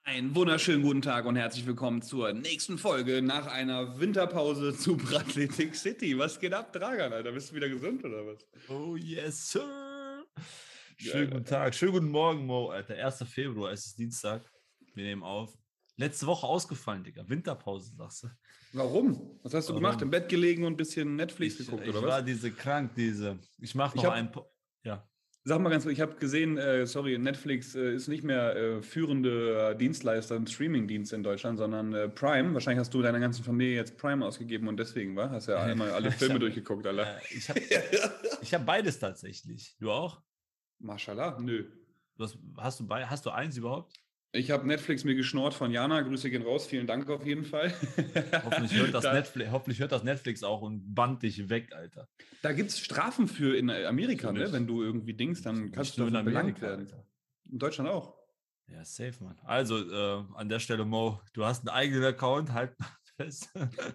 Einen wunderschönen guten Tag und herzlich willkommen zur nächsten Folge nach einer Winterpause zu Brathletic City. Was geht ab, Dragan, Alter? Bist du wieder gesund oder was? Oh yes, Sir. Schönen Geil, guten Alter. Tag, schönen guten Morgen, Mo, Alter. 1. Februar, es ist Dienstag. Wir nehmen auf. Letzte Woche ausgefallen, Digga. Winterpause, sagst du. Warum? Was hast du gemacht? Im Warum? Bett gelegen und ein bisschen Netflix geguckt oder Ich was? war krank, Ich mache Ich noch einen. habe, Ja. sag mal ganz kurz, ich habe gesehen, sorry, Netflix ist nicht mehr führende Dienstleister im Streamingdienst in Deutschland, sondern Prime. Wahrscheinlich hast du deiner ganzen Familie jetzt Prime ausgegeben und deswegen, war? Hast ja einmal alle ich Filme habe durchgeguckt, Alter. ich hab, ich hab beides tatsächlich. Du auch? Mashallah, nö. Hast du eins überhaupt? Ich habe Netflix mir geschnort von Jana. Grüße gehen raus. Vielen Dank auf jeden Fall. Da, Hoffentlich hört das Netflix auch und bannt dich weg, Alter. da gibt es Strafen für in Amerika, ne? Wenn Natürlich. du irgendwie dingst, dann kannst Nicht du nur in dafür belangt Amerika, werden. Alter. In Deutschland auch. Ja, safe, Mann. Also, an der Stelle, Mo, du hast einen eigenen Account, halt mal fest.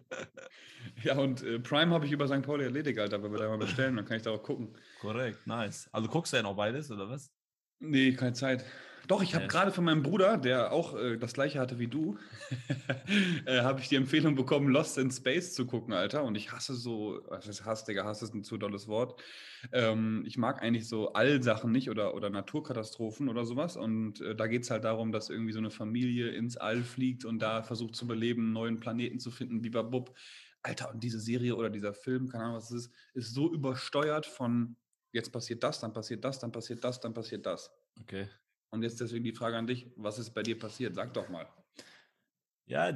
Ja, und Prime habe ich über St. Pauli erledigt, Alter, weil wir da mal bestellen, dann kann ich da auch gucken. Korrekt, nice. Also guckst du ja noch beides, oder was? Nee, keine Zeit. Doch, ich habe Ja, gerade von meinem Bruder, der auch das gleiche hatte wie du, habe ich die Empfehlung bekommen, Lost in Space zu gucken, Alter. Und ich hasse so, was ist Hass, Digga, Hass ist ein zu dolles Wort. Ich mag eigentlich so Allsachen nicht oder Naturkatastrophen oder sowas. Und da geht es halt darum, dass irgendwie so eine Familie ins All fliegt und da versucht zu überleben, einen neuen Planeten zu finden, bibabub. Alter, und diese Serie oder dieser Film, keine Ahnung, was es ist so übersteuert von jetzt passiert das, dann passiert das, dann passiert das, dann passiert das. okay. Und jetzt deswegen die Frage an dich, was ist bei dir passiert? Sag doch mal. Ja,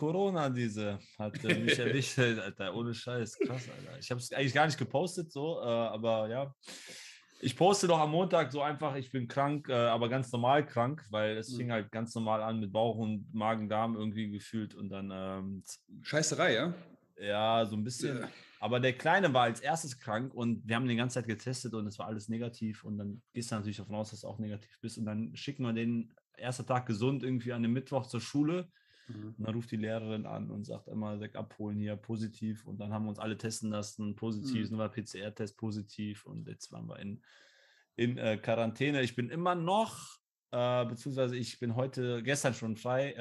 diese hat mich erwischt, Alter, ohne Scheiß, krass, Alter. Ich habe es eigentlich gar nicht gepostet, so, aber ja. Ich poste doch am Montag so einfach, ich bin krank, aber ganz normal krank, weil es fing halt ganz normal an mit Bauch- und Magen-Darm irgendwie gefühlt und dann Scheißerei, ja? ja, so ein bisschen. Aber der Kleine war als erstes krank und wir haben den die ganze Zeit getestet und es war alles negativ. Und dann gehst du natürlich davon aus, dass du auch negativ bist. Und dann schicken wir den ersten Tag gesund irgendwie an dem Mittwoch zur Schule. Mhm. Und dann ruft die Lehrerin an und sagt immer, direkt abholen hier, positiv. Und dann haben wir uns alle testen lassen, positiv, nur war PCR-Test positiv. Und jetzt waren wir in Quarantäne. Ich bin immer noch, beziehungsweise ich bin gestern schon frei,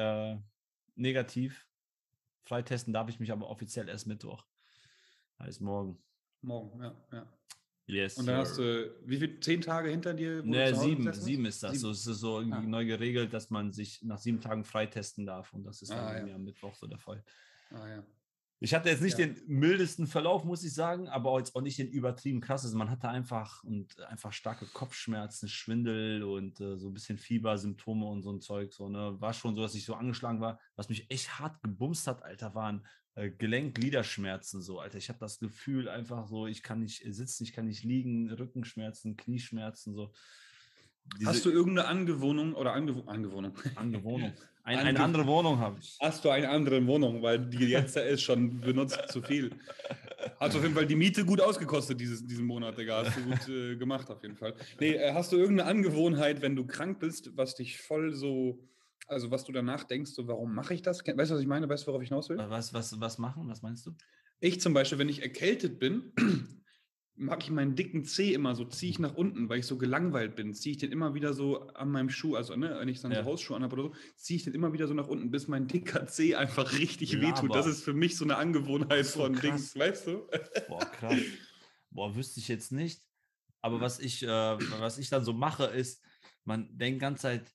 negativ. Freitesten darf ich mich aber offiziell erst Mittwoch. Heißt morgen. Morgen, ja, ja. Yes, Und dann hast sir. du, wie viel, 10 Tage hinter dir, wo du Ne, zu Hause gesessen hast? sieben ist das. So, 7. es ist so irgendwie Ah, neu geregelt, dass man sich nach 7 Tagen freitesten darf. Und das ist dann bei ja. mir am Mittwoch so der Fall. Ja. Ich hatte jetzt nicht Ja. den mildesten Verlauf, muss ich sagen, aber jetzt auch nicht den übertrieben krasses. Man hatte einfach starke Kopfschmerzen, Schwindel und so ein bisschen Fiebersymptome und so ein Zeug. So, ne? War schon so, dass ich so angeschlagen war. Was mich echt hart gebumst hat, Alter, waren Gelenkgliederschmerzen. So, Alter, ich habe das Gefühl einfach so, ich kann nicht sitzen, ich kann nicht liegen, Rückenschmerzen, Knieschmerzen, so. Diese Hast du irgendeine Angewohnung oder Angewohnung? Angewohnung. Eine Ange andere Wohnung habe ich. Hast du eine andere Wohnung, weil die jetzt da ist schon benutzt zu viel. Hast auf jeden Fall die Miete gut ausgekostet diesen Monat, Digga. Hast du gut gemacht auf jeden Fall. Nee, hast du irgendeine Angewohnheit, wenn du krank bist, was dich voll so, also was du danach denkst, so warum mache ich das? Weißt du, was ich meine? Weißt du, worauf ich hinaus will? Was machen? Was meinst du? Ich zum Beispiel, wenn ich erkältet bin, mache ich meinen dicken Zeh immer so, ziehe ich nach unten, weil ich so gelangweilt bin, ziehe ich den immer wieder so an meinem Schuh, also ne, wenn ich dann so Ja. Hausschuhe anhabe oder so, ziehe ich den immer wieder so nach unten, bis mein dicker Zeh einfach richtig wehtut. Das Laber. ist für mich so eine Angewohnheit Ach so, von Dings, krass. weißt du? Boah, krass. Boah, wüsste ich jetzt nicht. Aber was ich dann so mache, ist, man denkt die ganze Zeit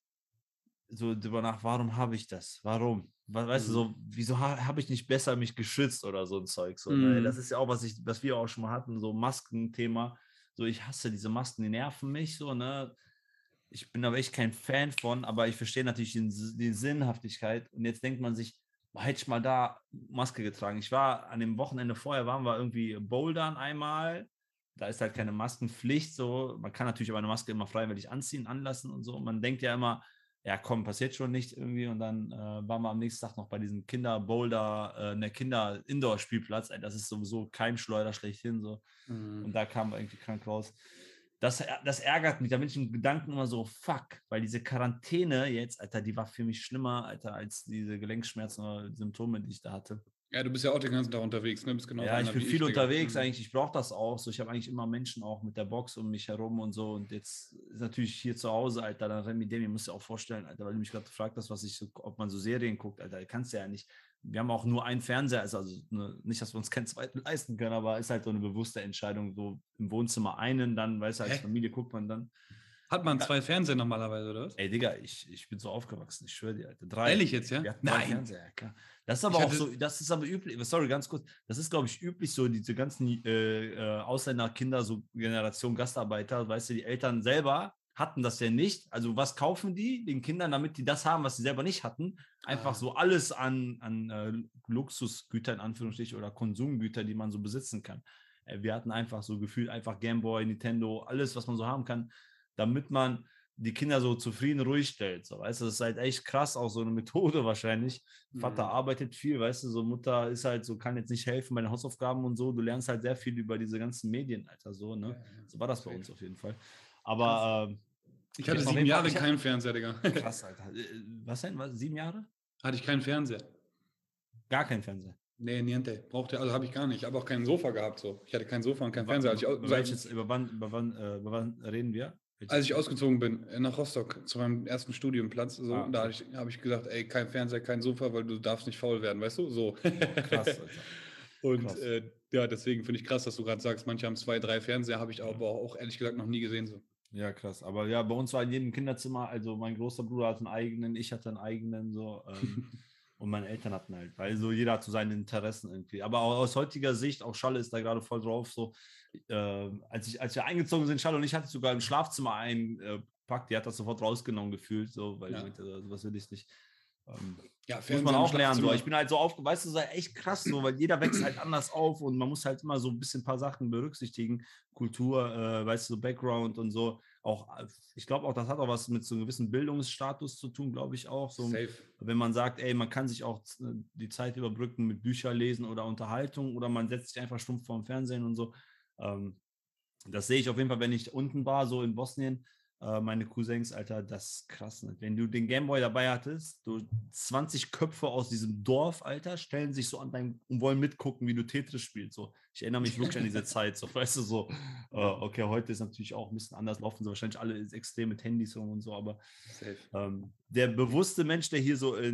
so drüber nach, warum habe ich das? Warum? Weißt du, Mhm. so, wieso habe ich nicht besser mich geschützt oder so ein Zeug? So, ne? Das Mhm. ist ja auch, was wir auch schon mal hatten, so Maskenthema. So, ich hasse diese Masken, die nerven mich so, ne? Ich bin aber echt kein Fan von, aber ich verstehe natürlich die Sinnhaftigkeit. Und jetzt denkt man sich, boah, hätte ich mal da Maske getragen. Ich war an dem Wochenende vorher, waren wir irgendwie bouldern einmal. Da ist halt keine Maskenpflicht. So. Man kann natürlich aber eine Maske immer freiwillig anziehen, anlassen und so. Man denkt ja immer, ja komm, passiert schon nicht irgendwie. Und dann waren wir am nächsten Tag noch bei diesem Kinder-Boulder, ne Kinder-Indoor-Spielplatz. Das ist sowieso Keimschleuder schlechthin. So. Mhm. Und da kam wir irgendwie krank raus. Das ärgert mich. Da bin ich im Gedanken immer so, fuck, weil diese Quarantäne jetzt, Alter, die war für mich schlimmer, Alter, als diese Gelenkschmerzen oder Symptome, die ich da hatte. Ja, du bist ja auch den ganzen Tag unterwegs, ne? Bist genauso Ja, ich einer bin wie ich, viel Digga. unterwegs eigentlich. Ich brauche das auch. So, ich habe eigentlich immer Menschen auch mit der Box um mich herum und so. Und jetzt ist natürlich hier zu Hause, Alter, dann Remi Demi, musst du dir auch vorstellen, Alter, weil du mich gerade gefragt hast, was ich so, ob man so Serien guckt, Alter, kannst du ja nicht. Wir haben auch nur einen Fernseher, also ne, nicht, dass wir uns keinen zweiten leisten können, aber ist halt so eine bewusste Entscheidung, so im Wohnzimmer einen, dann, weißt du, als Hä? Familie guckt man dann. Hat man Ja, zwei Fernseher normalerweise, oder was? ey, Digga, ich bin so aufgewachsen, ich schwöre dir, Alter. Drei. Ehrlich jetzt, ja? Wir hatten drei Nein. Fernseher, ja, klar. Das ist aber Ich auch hatte. so, das ist aber üblich, sorry, ganz kurz, das ist, glaube ich, üblich, so diese ganzen Ausländerkinder, so Generation Gastarbeiter, weißt du, die Eltern selber hatten das ja nicht. Also was kaufen die den Kindern, damit die das haben, was sie selber nicht hatten? Einfach Ah, so alles an Luxusgüter in Anführungsstrichen oder Konsumgüter, die man so besitzen kann. Wir hatten einfach so gefühlt einfach Gameboy, Nintendo, alles, was man so haben kann, damit man die Kinder so zufrieden ruhig stellt. So, weißt du, das ist halt echt krass, auch so eine Methode wahrscheinlich. Vater mhm. arbeitet viel, weißt du, so Mutter ist halt so, kann jetzt nicht helfen bei den Hausaufgaben und so. Du lernst halt sehr viel über diese ganzen Medien, Alter, so, Ja, ne? ja, So war das bei safe. uns auf jeden Fall. Krass. Aber Ich wir hatte hatten auf sieben jeden Fall, Jahre keinen Fernseher, Digga. krass, Alter. Was denn? Was, 7 Jahre? Hatte ich keinen Fernseher. Gar kein Fernseher. Nee, niente. Brauchte, also habe ich gar nicht. Ich habe auch kein Sofa gehabt, so. Ich hatte kein Sofa und kein Fernseher. Über welches, über wann reden wir? Als Welches ich Jahr? ausgezogen bin, nach Rostock, zu meinem ersten Studienplatz, so, Ah, da okay. habe ich gesagt, ey, kein Fernseher, kein Sofa, weil du darfst nicht faul werden, weißt du? So. Boah, krass, Alter. Und Krass. ja, deswegen finde ich krass, dass du gerade sagst, manche haben zwei, drei Fernseher, habe ich Ja. aber auch ehrlich gesagt noch nie gesehen. So. Ja, krass. Aber ja, bei uns war in jedem Kinderzimmer, also mein großer Bruder hatte einen eigenen, ich hatte einen eigenen, so. Und meine Eltern hatten halt, weil so jeder hat so seine Interessen irgendwie. Aber auch aus heutiger Sicht, auch Schalle ist da gerade voll drauf, so. Als wir eingezogen sind, Schalle und ich hatte sogar im Schlafzimmer einpackt, die hat das sofort rausgenommen gefühlt, so, weil die Ja. meinte, sowas will ich nicht. Ähm, Ja, muss man Fernseher im auch lernen. So. Ich Schlafzimmer. bin halt so weißt du, das ist halt echt krass, so, weil jeder wächst halt anders auf und man muss halt immer so ein bisschen ein paar Sachen berücksichtigen. Kultur, weißt du, so Background und so. Auch, ich glaube auch, das hat auch was mit so einem gewissen Bildungsstatus zu tun, glaube ich auch. So, Safe. wenn man sagt, ey, man kann sich auch die Zeit überbrücken mit Bücher lesen oder Unterhaltung oder man setzt sich einfach stumpf vorm Fernsehen und so. Ähm, Das sehe ich auf jeden Fall, wenn ich unten war, so in Bosnien. Meine Cousins, Alter, das ist krass. Ne? Wenn du den Gameboy dabei hattest, so 20 Köpfe aus diesem Dorf, Alter, stellen sich so an dein und wollen mitgucken, wie du Tetris spielst. So. Ich erinnere mich wirklich an diese Zeit. So, weißt du, so, okay, heute ist natürlich auch ein bisschen anders, laufen sie wahrscheinlich alle extrem mit Handys rum und so, aber Safe. der bewusste Mensch, der hier so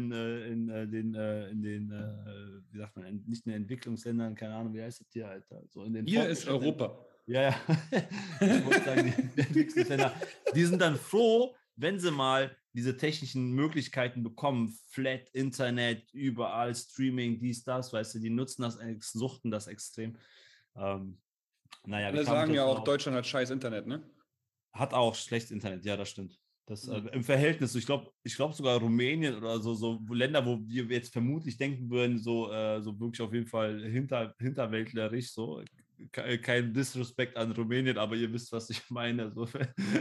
in den wie sagt man, nicht in den Entwicklungsländern, keine Ahnung, wie heißt das hier, Alter, so in den Hier ist fortgeschrittenen, Europa. ja, ja. Ich wollte sagen, die Entwicklungsländer, die sind dann froh, wenn sie mal diese technischen Möglichkeiten bekommen. Flat, Internet, überall, Streaming, dies, das, weißt du, die nutzen das, suchten das extrem. Ähm, naja, wie Alle kam ich sagen jetzt ja auch, darauf? Deutschland hat scheiß Internet, ne? Hat auch schlechtes Internet, ja, das stimmt. Das, Ja. im Verhältnis, ich glaube sogar Rumänien oder so Länder, wo wir jetzt vermutlich denken würden, so wirklich auf jeden Fall hinterwäldlerisch, so. Kein Disrespect an Rumänien, aber ihr wisst, was ich meine. So.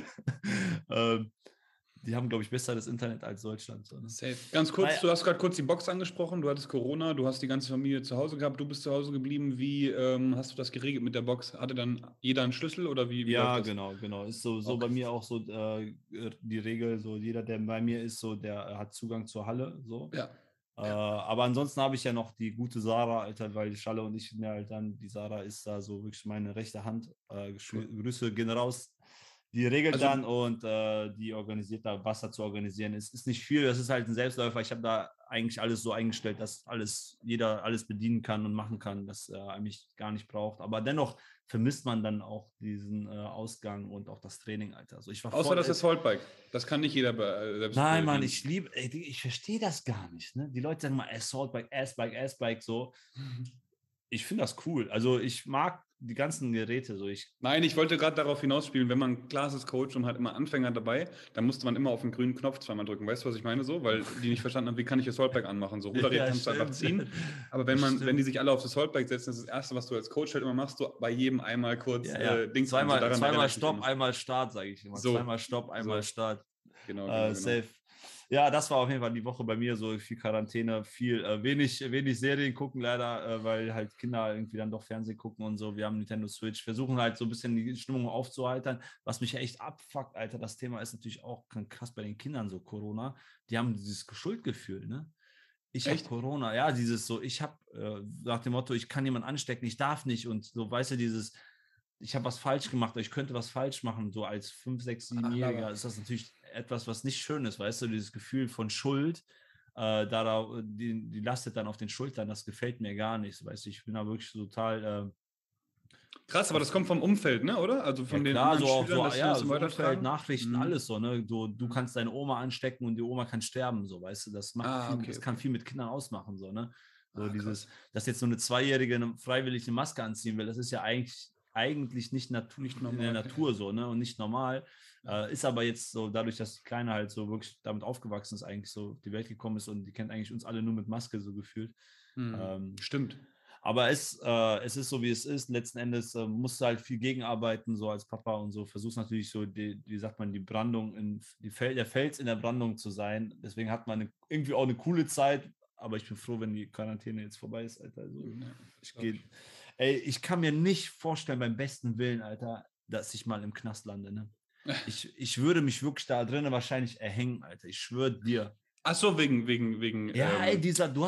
ähm, die haben, glaube ich, besseres Internet als Deutschland. So, ne? Safe. Ganz kurz, Naja, du hast gerade kurz die Box angesprochen, du hattest Corona, du hast die ganze Familie zu Hause gehabt, du bist zu Hause geblieben. Wie hast du das geregelt mit der Box? Hatte dann jeder einen Schlüssel oder wie läuft ja, das? genau, genau. Ist so bei Okay. mir auch so die Regel, so jeder, der bei mir ist, so, der hat Zugang zur Halle. So. Ja. Ja. Aber ansonsten habe ich ja noch die gute Sarah, Alter, weil Schalle und ich sind ja halt dann, die Sarah ist da so wirklich meine rechte Hand. Cool. Grüße gehen raus. Die regelt Also, dann und die organisiert da, was da zu organisieren ist. Ist nicht viel, das ist halt ein Selbstläufer. Ich habe da eigentlich alles so eingestellt, dass jeder alles bedienen kann und machen kann, dass er eigentlich gar nicht braucht. Aber dennoch vermisst man dann auch diesen Ausgang und auch das Training, Alter. Also ich war außer voll. das Assault-Bike. Das kann nicht jeder selbst Nein, Mann, bedienen. ich liebe, ey, ich verstehe das gar nicht. Ne? Die Leute sagen mal Assault Bike, Ass-Bike, Ass-Bike, so. Ich finde das cool. Also ich mag die ganzen Geräte so. Nein, ich wollte gerade darauf hinausspielen, wenn man Klaas ist Coach und hat immer Anfänger dabei, dann musste man immer auf den grünen Knopf zweimal drücken. Weißt du, was ich meine? So, weil die nicht verstanden haben, wie kann ich das Holdback anmachen? So, Rudergerät Ja, kannst du einfach stimmt. ziehen. Aber Das wenn die stimmt. sich alle auf das Holdback setzen, ist das Erste, was du als Coach halt immer machst, du bei jedem einmal kurz Ja, ja. Dings an. So, daran erinnere Zweimal ich mich Stopp, immer. einmal Start, sage ich immer. So, Zweimal Stopp, einmal so, Start. genau, genau, genau. Safe. Ja, das war auf jeden Fall die Woche bei mir so viel Quarantäne, wenig Serien gucken leider, weil halt Kinder irgendwie dann doch Fernsehen gucken und so. Wir haben Nintendo Switch, versuchen halt so ein bisschen die Stimmung aufzuheitern. Was mich echt abfuckt, Alter, das Thema ist natürlich auch krass bei den Kindern so Corona. Die haben dieses Schuldgefühl, ne? ich habe Echt? Corona. Ja, dieses so, ich habe nach dem Motto, ich kann jemanden anstecken, ich darf nicht. Und so, weißt du, dieses, ich habe was falsch gemacht, oder ich könnte was falsch machen. So als 5, 6, Ach, 7-Jähriger Laber. ist das natürlich etwas, was nicht schön ist, weißt du, dieses Gefühl von Schuld. Die lastet dann auf den Schultern, das gefällt mir gar nicht. So, weißt du, ich bin da wirklich total Krass, aber auf, das kommt vom Umfeld, ne, oder? Also ja von den klar, anderen so auch Schülern, so, dass sie ja, das dann so Umfeld, weitertragen? Nachrichten, Mhm. alles so, ne? Du kannst deine Oma anstecken und die Oma kann sterben, so, weißt du, das macht Ah, viel, okay, das kann okay. viel mit Kindern ausmachen, so, ne? So Ah, dieses, krass. dass jetzt so eine Zweijährige freiwillig eine Maske anziehen will, das ist ja eigentlich nicht Nicht in der normal. Natur so, ne? Und nicht normal. Ist aber jetzt so, dadurch, dass die Kleine halt so wirklich damit aufgewachsen ist, eigentlich so auf die Welt gekommen ist und die kennt eigentlich uns alle nur mit Maske so gefühlt. Ähm, Stimmt. aber es ist so, wie es ist. Letzten Endes musst du halt viel gegenarbeiten, so als Papa und so. Versuchst natürlich so, wie sagt man, die Brandung, der Fels in der Brandung zu sein. Deswegen hat man irgendwie auch eine coole Zeit. Aber ich bin froh, wenn die Quarantäne jetzt vorbei ist, Alter. Also, Ja, ich glaub gehe, ey, ich kann mir nicht vorstellen, beim besten Willen, Alter, dass ich mal im Knast lande, ne? Ich würde mich wirklich da drinnen wahrscheinlich erhängen, Alter. Ich schwöre dir. Ach so, wegen Ja, ey,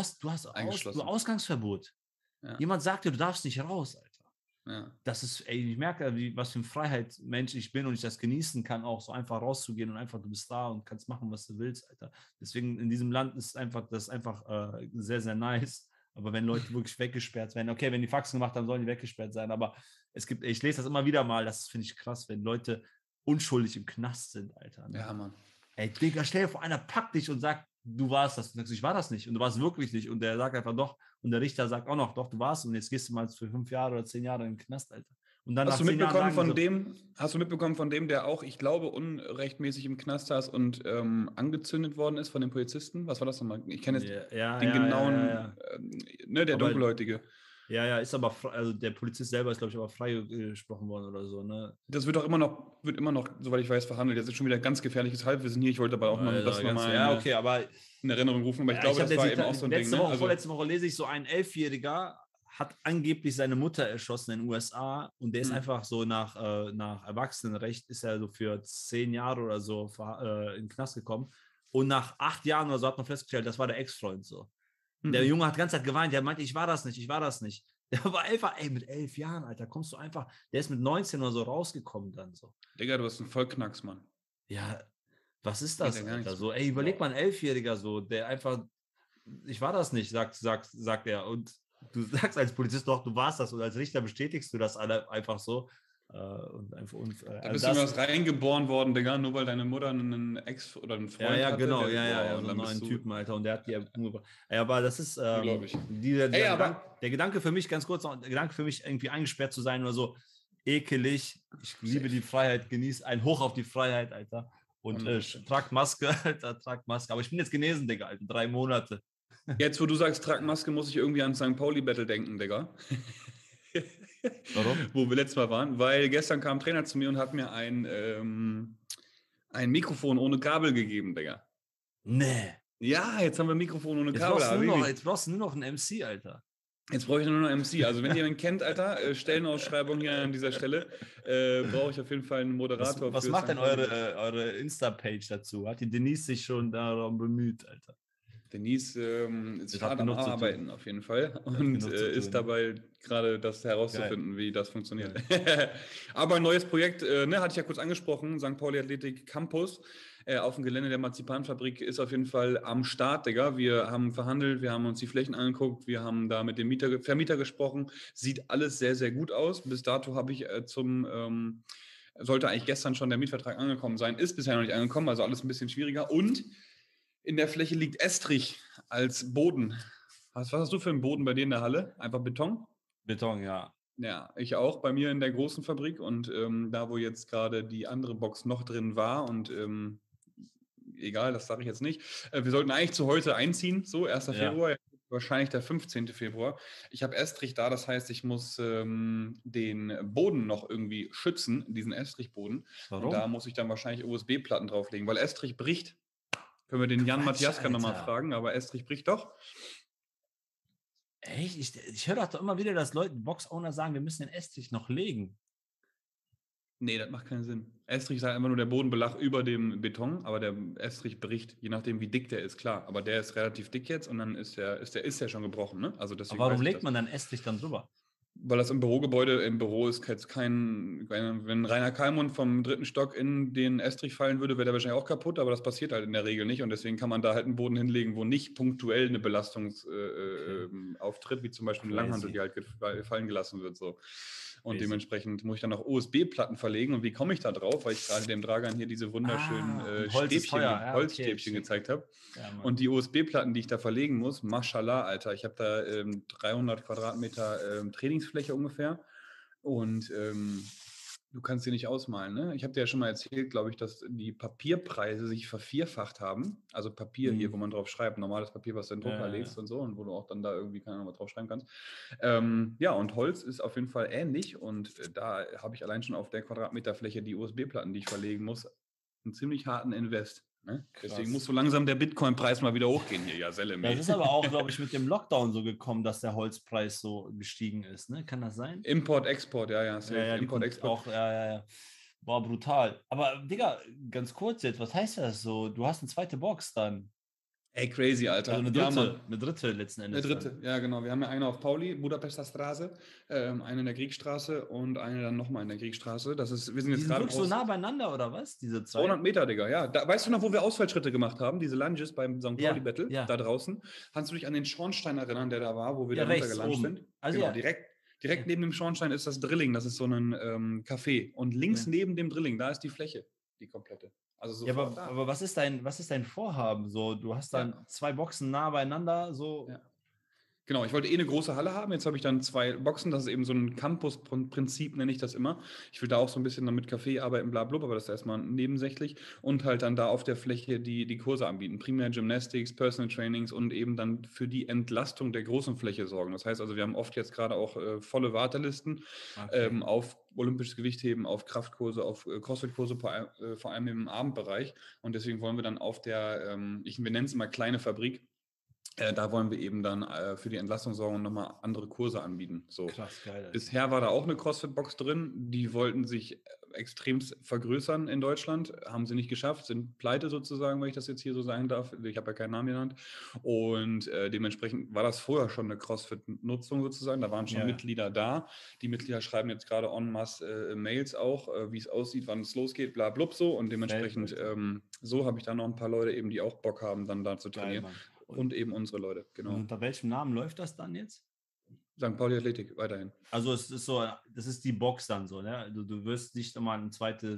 du eingeschlossen. Ausgangsverbot. Ja, Jemand sagt dir, du darfst nicht raus, Alter. ja. Das ist, ey, ich merke, was für ein Freiheitsmensch ich bin und ich das genießen kann, auch so einfach rauszugehen und einfach, du bist da und kannst machen, was du willst, Alter. Deswegen in diesem Land ist einfach, das ist einfach sehr, sehr nice. Aber wenn Leute wirklich weggesperrt werden, okay, wenn die Faxen gemacht haben, sollen die weggesperrt sein. Aber ich lese das immer wieder mal, das finde ich krass, wenn Leute unschuldig im Knast sind, Alter. Ne? Ja, Mann. Ey, Digga, stell dir vor, einer packt dich und sagt, du warst das. Du sagst, ich war das nicht. Und du warst wirklich nicht. Und der sagt einfach doch. Und der Richter sagt auch noch, doch, du warst. Und jetzt gehst du mal für 5 Jahre oder 10 Jahre in den Knast, Alter. Und dann nach 10 Jahren sagen die so, Hast du mitbekommen von dem, der auch, ich glaube, unrechtmäßig im Knast saß und angezündet worden ist von den Polizisten? Was war das nochmal? Ich kenne jetzt ja, ja, den ja, ja, ja, genauen, ja. ne, der Aber Dunkelhäutige. ja, ja, ist aber, also der Polizist selber ist, glaube ich, aber freigesprochen worden oder so, ne? Das wird immer noch, soweit ich weiß, verhandelt. Das ist schon wieder ganz gefährliches Halbwissen hier. Ich wollte aber auch noch das Alter, nochmal ja, okay, aber in Erinnerung rufen, aber ich ja, glaube, ich habe das jetzt war eben auch so ein Ding, letzte ne? Woche, Also, vorletzte Woche lese ich so, ein Elfjähriger hat angeblich seine Mutter erschossen in den USA und der ist hm. einfach so nach Erwachsenenrecht, ist er so für 10 Jahre oder so in den Knast gekommen. Und nach 8 Jahren oder so hat man festgestellt, das war der Ex-Freund so. Der Mhm. Junge hat die ganze Zeit geweint, der meinte, ich war das nicht, ich war das nicht. Der war einfach, ey, mit 11 Jahren, Alter, kommst du einfach, der ist mit 19 oder so rausgekommen dann so. Digga, du bist ein Vollknacks, Mann. Ja, was ist Geht das, ja gar Alter? nichts So, mehr. ey, überleg Boah. mal, ein Elfjähriger so, der einfach, ich war das nicht, sagt er. Und du sagst als Polizist doch, du warst das. Und als Richter bestätigst du das alle einfach so. Da Also bist du in das, was reingeboren worden, Digga, nur weil deine Mutter einen Ex oder einen ja, Freund ja, hatte, genau, der, ja, ja, boah, ja, und so einen dann bist neuen du Typen, Alter. Und der hat die umgebracht. Ja, aber das ist unglaublich. Ey, dieser Gedanke, aber der Gedanke für mich, ganz kurz noch, der Gedanke für mich, irgendwie eingesperrt zu sein oder so, ekelig. Ich liebe safe. die Freiheit, genieße ein Hoch auf die Freiheit, Alter. Und 100%. trag Maske, Alter, trag Maske. Aber ich bin jetzt genesen, Digga, Alter, 3 Monate. Jetzt, wo du sagst, trag Maske, muss ich irgendwie an St. Pauli-Battle denken, Digga. Warum? Wo wir letztes Mal waren, weil gestern kam ein Trainer zu mir und hat mir ein Mikrofon ohne Kabel gegeben, Digga. Nee. Ja, jetzt haben wir ein Mikrofon ohne Kabel, Habibi. Jetzt brauchst du nur noch einen MC, Alter. Jetzt brauche ich nur noch MC. Also wenn ihr jemanden kennt, Alter, Stellenausschreibung hier an dieser Stelle, brauche ich auf jeden Fall einen Moderator Was für macht St. denn Pauli Battle. eure Insta-Page dazu? Hat die Denise sich schon darum bemüht, Alter? Denise ist Das hat hart am genug zu tun. Arbeiten auf jeden Fall Das hat und genug zu ist tun, ne? dabei gerade das Geil, herauszufinden, wie das funktioniert. geil. Aber ein neues Projekt, ne, hatte ich ja kurz angesprochen, St. Pauli Athletik Campus auf dem Gelände der Marzipanfabrik ist auf jeden Fall am Start, Digga. Wir haben verhandelt, wir haben uns die Flächen angeguckt, wir haben da mit dem Vermieter gesprochen. Sieht alles sehr, sehr gut aus. Bis dato habe ich sollte eigentlich gestern schon der Mietvertrag angekommen sein, ist bisher noch nicht angekommen, also alles ein bisschen schwieriger. Und in der Fläche liegt Estrich als Boden. Was hast du für einen Boden bei dir in der Halle? Einfach Beton? Beton, ja. Ja, ich auch bei mir in der großen Fabrik und da, wo jetzt gerade die andere Box noch drin war und egal, das sage ich jetzt nicht. Wir sollten eigentlich zu heute einziehen, so 1. Ja. Februar, wahrscheinlich der 15. Februar. Ich habe Estrich da, das heißt, ich muss den Boden noch irgendwie schützen, diesen Estrichboden. Und da Warum? muss ich dann wahrscheinlich USB-Platten drauflegen, weil Estrich bricht. Können wir den Jan Quatsch, Matjaska nochmal Alter. fragen, aber Estrich bricht doch. Echt? Ich höre doch immer wieder, dass Leute, Box-Owner sagen, wir müssen den Esstisch noch legen. Nee, das macht keinen Sinn. Estrich ist halt einfach nur der Bodenbelag über dem Beton, aber der Estrich bricht, je nachdem wie dick der ist, klar. Aber der ist relativ dick jetzt und dann ist der schon gebrochen, ne? Also Aber deswegen warum weiß ich legt das. man dann Estrich dann drüber? Weil das im Büro ist jetzt wenn Rainer Kallmund vom dritten Stock in den Estrich fallen würde, wäre der wahrscheinlich auch kaputt, aber das passiert halt in der Regel nicht und deswegen kann man da halt einen Boden hinlegen, wo nicht punktuell eine Belastung Okay, auftritt, wie zum Beispiel eine Langhantel, crazy. die halt fallen gelassen wird, so. Und Crazy. dementsprechend muss ich dann noch USB-Platten verlegen. Und wie komme ich da drauf? Weil ich gerade dem Dragan hier diese wunderschönen Und Holz ist teuer. Ja, okay, Holzstäbchen check. gezeigt habe. Ja, Mann. Und die USB-Platten, die ich da verlegen muss, Mashallah, Alter, ich habe da 300 Quadratmeter Trainingsfläche ungefähr. Und du kannst dir nicht ausmalen, ne? Ich habe dir ja schon mal erzählt, glaube ich, dass die Papierpreise sich vervierfacht haben. Also Papier hier, wo man drauf schreibt, normales Papier, was du in den Drucker legst und so und wo du auch dann da irgendwie, keine Ahnung, was drauf schreiben kannst. Ja, und Holz ist auf jeden Fall ähnlich und da habe ich allein schon auf der Quadratmeterfläche die USB-Platten, die ich verlegen muss, einen ziemlich harten Invest. Ne? Deswegen muss Krass. so langsam der Bitcoin-Preis mal wieder hochgehen hier, ja, Das Selemi. ist aber auch, glaube ich, mit dem Lockdown so gekommen, dass der Holzpreis so gestiegen ist. Ne? Kann das sein? Import, Export, ja, ja, Ja, safe. ja, die Import, kommt Export. auch, ja, ja, ja. Boah, brutal. Aber, Digga, ganz kurz jetzt, was heißt das so? Du hast eine zweite Box dann. Ey, crazy, Also Alter. Ja, Mann. eine dritte letzten Eine Endes dann. dritte, ja genau. Wir haben ja eine auf Pauli, Budapester Straße, eine in der Kriegstraße und eine dann nochmal in der Kriegstraße. Wir sind Die jetzt sind gerade wirklich so raus. nah beieinander, oder was? Diese zwei? 200 Meter, Digga, ja. Weißt du noch, wo wir Ausfallschritte gemacht haben? Diese Lunges beim St. Pauli Ja, Battle, ja. da draußen. Kannst du dich an den Schornstein erinnern, der da war, wo wir Ja, da rechts runtergelatscht oben. sind? Also Genau, ja. direkt neben dem Schornstein ist das Drilling, das ist so ein Café. Und links Ja. neben dem Drilling, da ist die Fläche, die komplette. Also Ja, sofort da. aber was ist dein Vorhaben? So, du hast Ja, dann zwei Boxen nah beieinander, so. ja. Genau, ich wollte eine große Halle haben. Jetzt habe ich dann 2 Boxen. Das ist eben so ein Campus-Prinzip, nenne ich das immer. Ich will da auch so ein bisschen dann mit Kaffee arbeiten, bla, bla, aber das ist erstmal nebensächlich. Und halt dann da auf der Fläche die Kurse anbieten. Primär Gymnastics, Personal Trainings und eben dann für die Entlastung der großen Fläche sorgen. Das heißt also, wir haben oft jetzt gerade auch volle Wartelisten Okay. auf olympisches Gewichtheben, auf Kraftkurse, auf Crossfit-Kurse, vor allem im Abendbereich. Und deswegen wollen wir dann auf wir nennen es immer kleine Fabrik, da wollen wir eben dann für die Entlastung sorgen und nochmal andere Kurse anbieten. So. Krass, geil, Alter. Bisher war da auch eine CrossFit-Box drin. Die wollten sich extrem vergrößern in Deutschland. Haben sie nicht geschafft, sind pleite sozusagen, wenn ich das jetzt hier so sagen darf. Ich habe ja keinen Namen genannt. Und dementsprechend war das vorher schon eine CrossFit-Nutzung sozusagen. Da waren schon Ja, Mitglieder da. Die Mitglieder schreiben jetzt gerade en masse Mails auch, wie es aussieht, wann es losgeht, bla blub so. Und fett, dementsprechend Alter. So habe ich da noch ein paar Leute eben, die auch Bock haben, dann da zu Geil, trainieren. Mann. Und eben unsere Leute, Und genau. unter welchem Namen läuft das dann jetzt? St. Pauli Athletik, weiterhin. Also es ist so, das ist die Box dann so, ne? Also du wirst nicht nochmal eine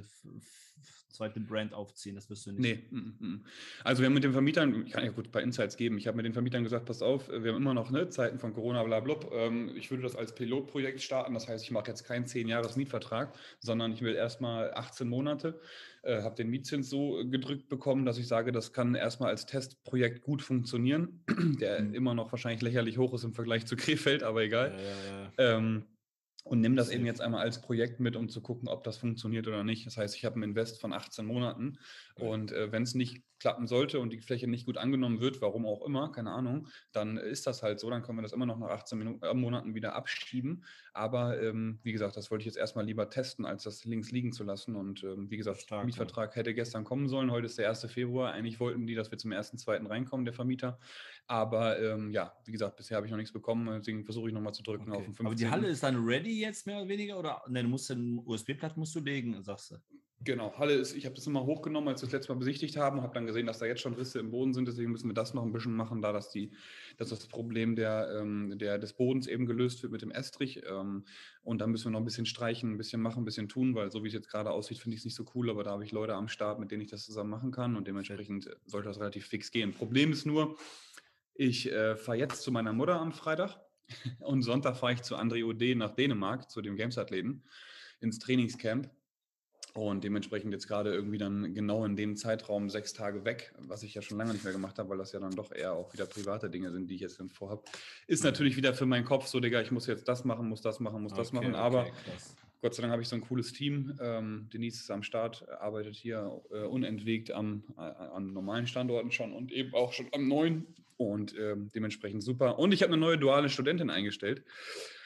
zweite Brand aufziehen, das wirst du nicht. Nee. Also wir haben mit den Vermietern, ich kann ja gut ein paar Insights geben, ich habe mit den Vermietern gesagt, pass auf, wir haben immer noch Zeiten von Corona, bla blub. Ich würde das als Pilotprojekt starten, das heißt, ich mache jetzt keinen 10-Jahres-Mietvertrag, sondern ich will erstmal 18 Monate, habe den Mietzins so gedrückt bekommen, dass ich sage, das kann erstmal als Testprojekt gut funktionieren, der immer noch wahrscheinlich lächerlich hoch ist im Vergleich zu Krefeld, aber egal. Ja. Und nimm das eben Safe. jetzt einmal als Projekt mit, um zu gucken, ob das funktioniert oder nicht. Das heißt, ich habe einen Invest von 18 Monaten Geil. und wenn es nicht klappen sollte und die Fläche nicht gut angenommen wird, warum auch immer, keine Ahnung, dann ist das halt so, dann können wir das immer noch nach 18 Monaten wieder abschieben. Aber wie gesagt, das wollte ich jetzt erstmal lieber testen, als das links liegen zu lassen. Und wie gesagt, Stark, Mietvertrag hätte gestern kommen sollen, heute ist der 1. Februar. Eigentlich wollten die, dass wir zum 1.2. reinkommen, der Vermieter. Aber ja, wie gesagt, bisher habe ich noch nichts bekommen, deswegen versuche ich nochmal zu drücken auf Okay. den 15. Aber die Halle ist dann ready jetzt mehr oder weniger? Oder ne, du musst den USB-Platten musst du legen, sagst du. Genau, Halle ist, ich habe das nochmal hochgenommen, als wir das letzte Mal besichtigt haben und habe dann gesehen, dass da jetzt schon Risse im Boden sind. Deswegen müssen wir das noch ein bisschen machen, da dass das Problem des Bodens eben gelöst wird mit dem Estrich. Und dann müssen wir noch ein bisschen streichen, ein bisschen machen, ein bisschen tun, weil so wie es jetzt gerade aussieht, finde ich es nicht so cool. Aber da habe ich Leute am Start, mit denen ich das zusammen machen kann. Und dementsprechend sollte das relativ fix gehen. Problem ist nur, ich fahre jetzt zu meiner Mutter am Freitag und Sonntag fahre ich zu André Ode nach Dänemark, zu dem Games-Athleten, ins Trainingscamp. Und dementsprechend jetzt gerade irgendwie dann genau in dem Zeitraum 6 Tage weg, was ich ja schon lange nicht mehr gemacht habe, weil das ja dann doch eher auch wieder private Dinge sind, die ich jetzt dann vorhabe. Ist natürlich wieder für meinen Kopf so, Digga, ich muss jetzt das machen, muss das machen, muss das machen. Aber krass. Gott sei Dank habe ich so ein cooles Team. Denise ist am Start, arbeitet hier unentwegt an normalen Standorten schon und eben auch schon am neuen. Und dementsprechend super. Und ich habe eine neue duale Studentin eingestellt.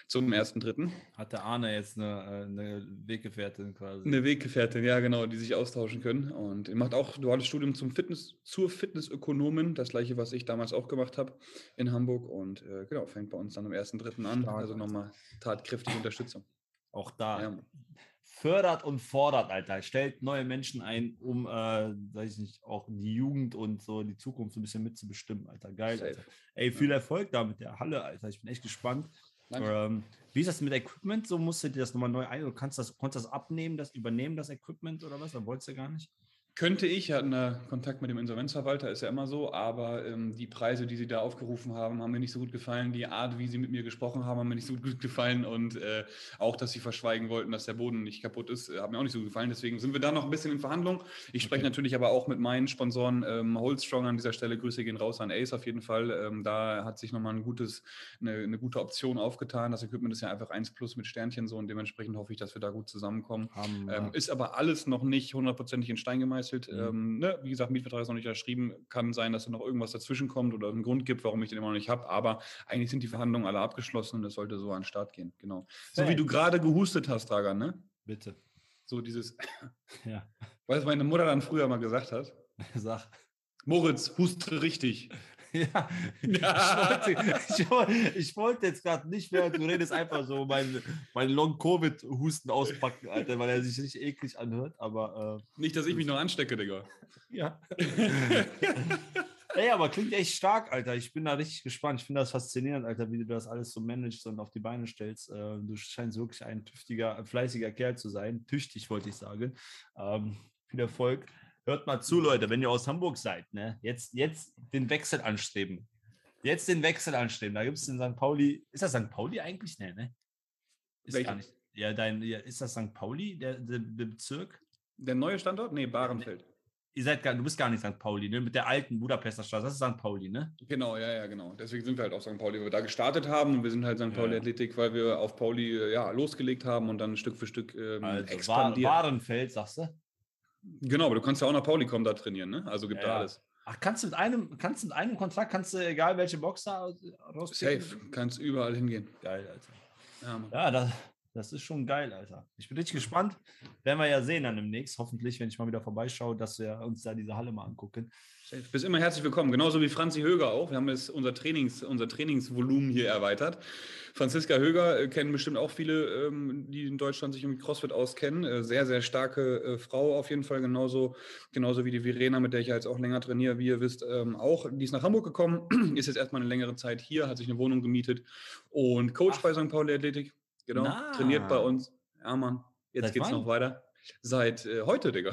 zum 1.3. Hat der Arne jetzt eine Weggefährtin quasi. Eine Weggefährtin, ja genau, die sich austauschen können. Und die macht auch duales Studium zur Fitnessökonomin, das gleiche, was ich damals auch gemacht habe in Hamburg. Und genau, fängt bei uns dann am 1.3. an. Stark, Also nochmal tatkräftige Unterstützung. Auch da. Ja. Fördert und fordert, Alter. Stellt neue Menschen ein, um, weiß ich nicht, auch die Jugend und so die Zukunft so ein bisschen mitzubestimmen, Alter. Geil, Safe. Alter. Ey, viel Erfolg da mit der Halle, Alter. Ich bin echt gespannt. Danke. Wie ist das mit Equipment? So musst du dir das nochmal neu ein oder konntest das abnehmen, übernehmen, das Equipment oder was? Oder wolltest du gar nicht? Könnte ich, hatten da Kontakt mit dem Insolvenzverwalter, ist ja immer so, aber die Preise, die sie da aufgerufen haben, haben mir nicht so gut gefallen. Die Art, wie sie mit mir gesprochen haben, haben mir nicht so gut gefallen und auch, dass sie verschweigen wollten, dass der Boden nicht kaputt ist, hat mir auch nicht so gut gefallen. Deswegen sind wir da noch ein bisschen in Verhandlung. Ich spreche natürlich aber auch mit meinen Sponsoren, Holdstrong an dieser Stelle, Grüße gehen raus an Ace auf jeden Fall. Da hat sich nochmal eine gute Option aufgetan. Das Equipment ist ja einfach 1+ mit Sternchen so und dementsprechend hoffe ich, dass wir da gut zusammenkommen. Ist aber alles noch nicht hundertprozentig in Stein gemeißelt. Ne? Wie gesagt, Mietvertrag ist noch nicht unterschrieben. Kann sein, dass da noch irgendwas dazwischen kommt oder einen Grund gibt, warum ich den immer noch nicht habe. Aber eigentlich sind die Verhandlungen alle abgeschlossen und es sollte so an den Start gehen. Genau. So wie du gerade gehustet hast, Dragan, ne? Bitte. So dieses, ja. was meine Mutter dann früher mal gesagt hat. Sag. Moritz, huste richtig. Ja, ich wollte jetzt gerade nicht, während du redest, einfach so mein Long-Covid-Husten auspacken, Alter, weil er sich richtig eklig anhört, aber... nicht, dass ich mich noch anstecke, Digga. Ja. Ey, aber klingt echt stark, Alter. Ich bin da richtig gespannt. Ich finde das faszinierend, Alter, wie du das alles so managst und auf die Beine stellst. Du scheinst wirklich ein tüchtiger, fleißiger Kerl zu sein. Tüchtig, wollte ich sagen. Viel Erfolg. Hört mal zu, Leute, wenn ihr aus Hamburg seid, ne? Jetzt den Wechsel anstreben. Jetzt den Wechsel anstreben. Da gibt es in St. Pauli. Ist das St. Pauli eigentlich? Nee, ne? Ist Welche? gar nicht. Ja, ist das St. Pauli, der Bezirk? Der neue Standort? Nee, Bahrenfeld. Du bist gar nicht St. Pauli, ne? Mit der alten Budapester Straße. Das ist St. Pauli, ne? Genau, ja, genau. Deswegen sind wir halt auf St. Pauli, weil wir da gestartet haben und wir sind halt St. Pauli Athletik, weil wir auf Pauli losgelegt haben und dann Stück für Stück expandiert. Bahrenfeld, sagst du? Genau, aber du kannst ja auch nach Pauli kommen, da trainieren, ne? Also gibt da alles. Ach, kannst du mit einem Kontrakt, egal welche Box da rauspicken? Safe, kannst überall hingehen. Geil, Alter. Ja, das ist schon geil, Alter. Ich bin richtig gespannt. Werden wir ja sehen dann demnächst. Hoffentlich, wenn ich mal wieder vorbeischaue, dass wir uns da diese Halle mal angucken. Safe. Bist immer herzlich willkommen. Genauso wie Franzi Höger auch. Wir haben jetzt unser Trainingsvolumen hier erweitert. Franziska Höger kennen bestimmt auch viele, die in Deutschland sich mit CrossFit auskennen. Sehr, sehr starke Frau auf jeden Fall. Genauso wie die Verena, mit der ich ja jetzt auch länger trainiere, wie ihr wisst, auch. Die ist nach Hamburg gekommen, ist jetzt erstmal eine längere Zeit hier, hat sich eine Wohnung gemietet und Coach bei St. Pauli Athletik. Genau, trainiert bei uns. Ja, Mann. Jetzt geht's noch weiter. Seit heute, Digga.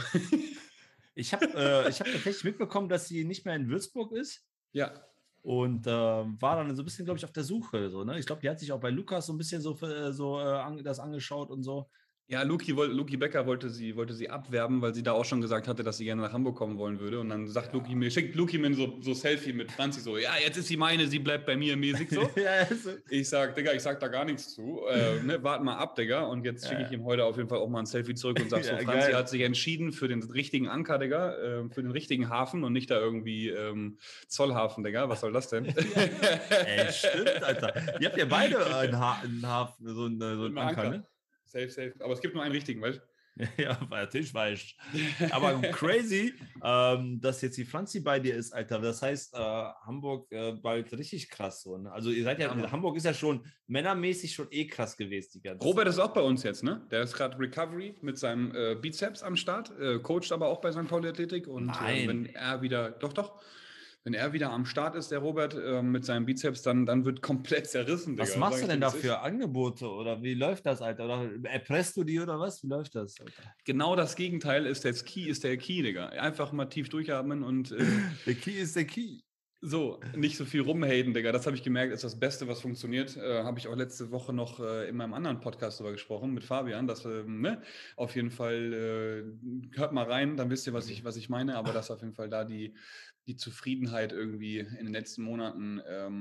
Ich hab tatsächlich mitbekommen, dass sie nicht mehr in Würzburg ist. Ja. Und war dann so ein bisschen, glaube ich, auf der Suche. So, ne? Ich glaube, die hat sich auch bei Lukas so ein bisschen das angeschaut und so. Ja, Luki Becker wollte sie abwerben, weil sie da auch schon gesagt hatte, dass sie gerne nach Hamburg kommen wollen würde. Und dann sagt schickt Luki mir so Selfie mit Franzi so, ja, jetzt ist sie meine, sie bleibt bei mir mäßig so. Ich sag, Digga, ich sag da gar nichts zu. Wart mal ab, Digga. Und jetzt schicke ich ihm heute auf jeden Fall auch mal ein Selfie zurück und sag so, Franzi hat sich entschieden für den richtigen Anker, Digga, für den richtigen Hafen und nicht da irgendwie Zollhafen, Digga. Was soll das denn? Ey, stimmt, Alter. Ihr habt ja beide einen Hafen, so einen Anker, ne? Safe. Aber es gibt nur einen richtigen, weißt du? Ja, natürlich weiß. Aber crazy, dass jetzt die Franzi bei dir ist, Alter. Das heißt, Hamburg bald richtig krass. So, ne? Also ihr seid Hamburg ist ja schon männermäßig schon krass gewesen. Die ganze Robert ist auch bei uns jetzt, ne? Der ist gerade Recovery mit seinem Bizeps am Start, coacht aber auch bei St. Pauli Athletik. Und wenn er wieder, doch, wenn er wieder am Start ist, der Robert, mit seinem Bizeps, dann wird komplett zerrissen. Was machst du denn da für Angebote? Oder wie läuft das, Alter? Oder erpresst du die oder was? Wie läuft das, Alter? Genau das Gegenteil ist der Key, Digga. Einfach mal tief durchatmen und... der Key ist der Key. So, nicht so viel rumhaten, Digga. Das habe ich gemerkt, ist das Beste, was funktioniert. Habe ich auch letzte Woche noch in meinem anderen Podcast darüber gesprochen mit Fabian. Dass, auf jeden Fall, hört mal rein, dann wisst ihr, was ich meine. Aber dass auf jeden Fall da die Zufriedenheit irgendwie in den letzten Monaten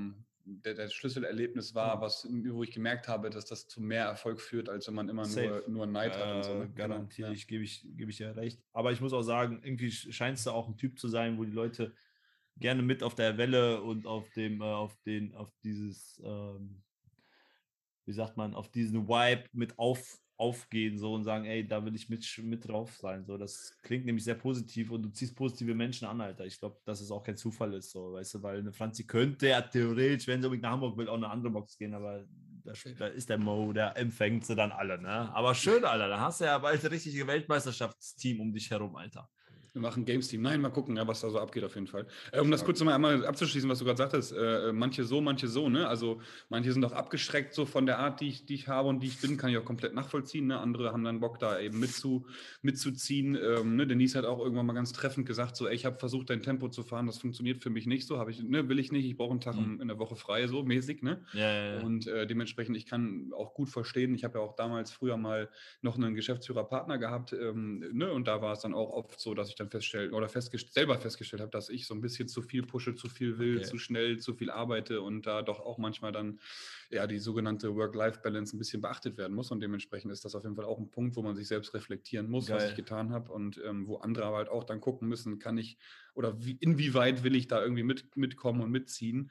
der Schlüsselerlebnis war, wo ich gemerkt habe, dass das zu mehr Erfolg führt, als wenn man immer nur Neid hat und so. Ne? Garantiere ich, gebe ich ja recht. Aber ich muss auch sagen, irgendwie scheinst du auch ein Typ zu sein, wo die Leute gerne mit auf der Welle und auf dieses wie sagt man, auf diesen Vibe mit aufgehen so und sagen, ey, da will ich mit drauf sein. So, das klingt nämlich sehr positiv und du ziehst positive Menschen an, Alter. Ich glaube, dass es auch kein Zufall ist, so, weißt du, weil eine Franzi könnte ja theoretisch, wenn sie unbedingt nach Hamburg will, auch eine andere Box gehen, aber da ist der Mo, der empfängt sie dann alle, ne? Aber schön, Alter, da hast du ja bald ein richtiges Weltmeisterschaftsteam um dich herum, Alter. Wir machen Games-Team. Nein, mal gucken, ja, was da so abgeht auf jeden Fall. Um das Stark. kurz noch einmal abzuschließen, was du gerade sagtest, manche so, ne? Also manche sind auch abgeschreckt so von der Art, die ich habe und die ich bin, kann ich auch komplett nachvollziehen. Ne? Andere haben dann Bock, da eben mitzuziehen. Ne? Denise hat auch irgendwann mal ganz treffend gesagt, so, ey, ich habe versucht, dein Tempo zu fahren, das funktioniert für mich nicht so, will ich nicht, ich brauche einen Tag Mhm. in der Woche frei, so mäßig, ne? Ja, ja, ja. Und dementsprechend, ich kann auch gut verstehen, ich habe ja auch damals früher mal noch einen Geschäftsführerpartner gehabt, ne? Und da war es dann auch oft so, dass ich dann selber festgestellt habe, dass ich so ein bisschen zu viel pushe, zu viel will, Okay. zu schnell, zu viel arbeite und da doch auch manchmal dann ja die sogenannte Work-Life-Balance ein bisschen beachtet werden muss. Und dementsprechend ist das auf jeden Fall auch ein Punkt, wo man sich selbst reflektieren muss, was ich Geil. getan habe und wo andere aber halt auch dann gucken müssen, kann ich oder inwieweit will ich da irgendwie mitkommen und mitziehen.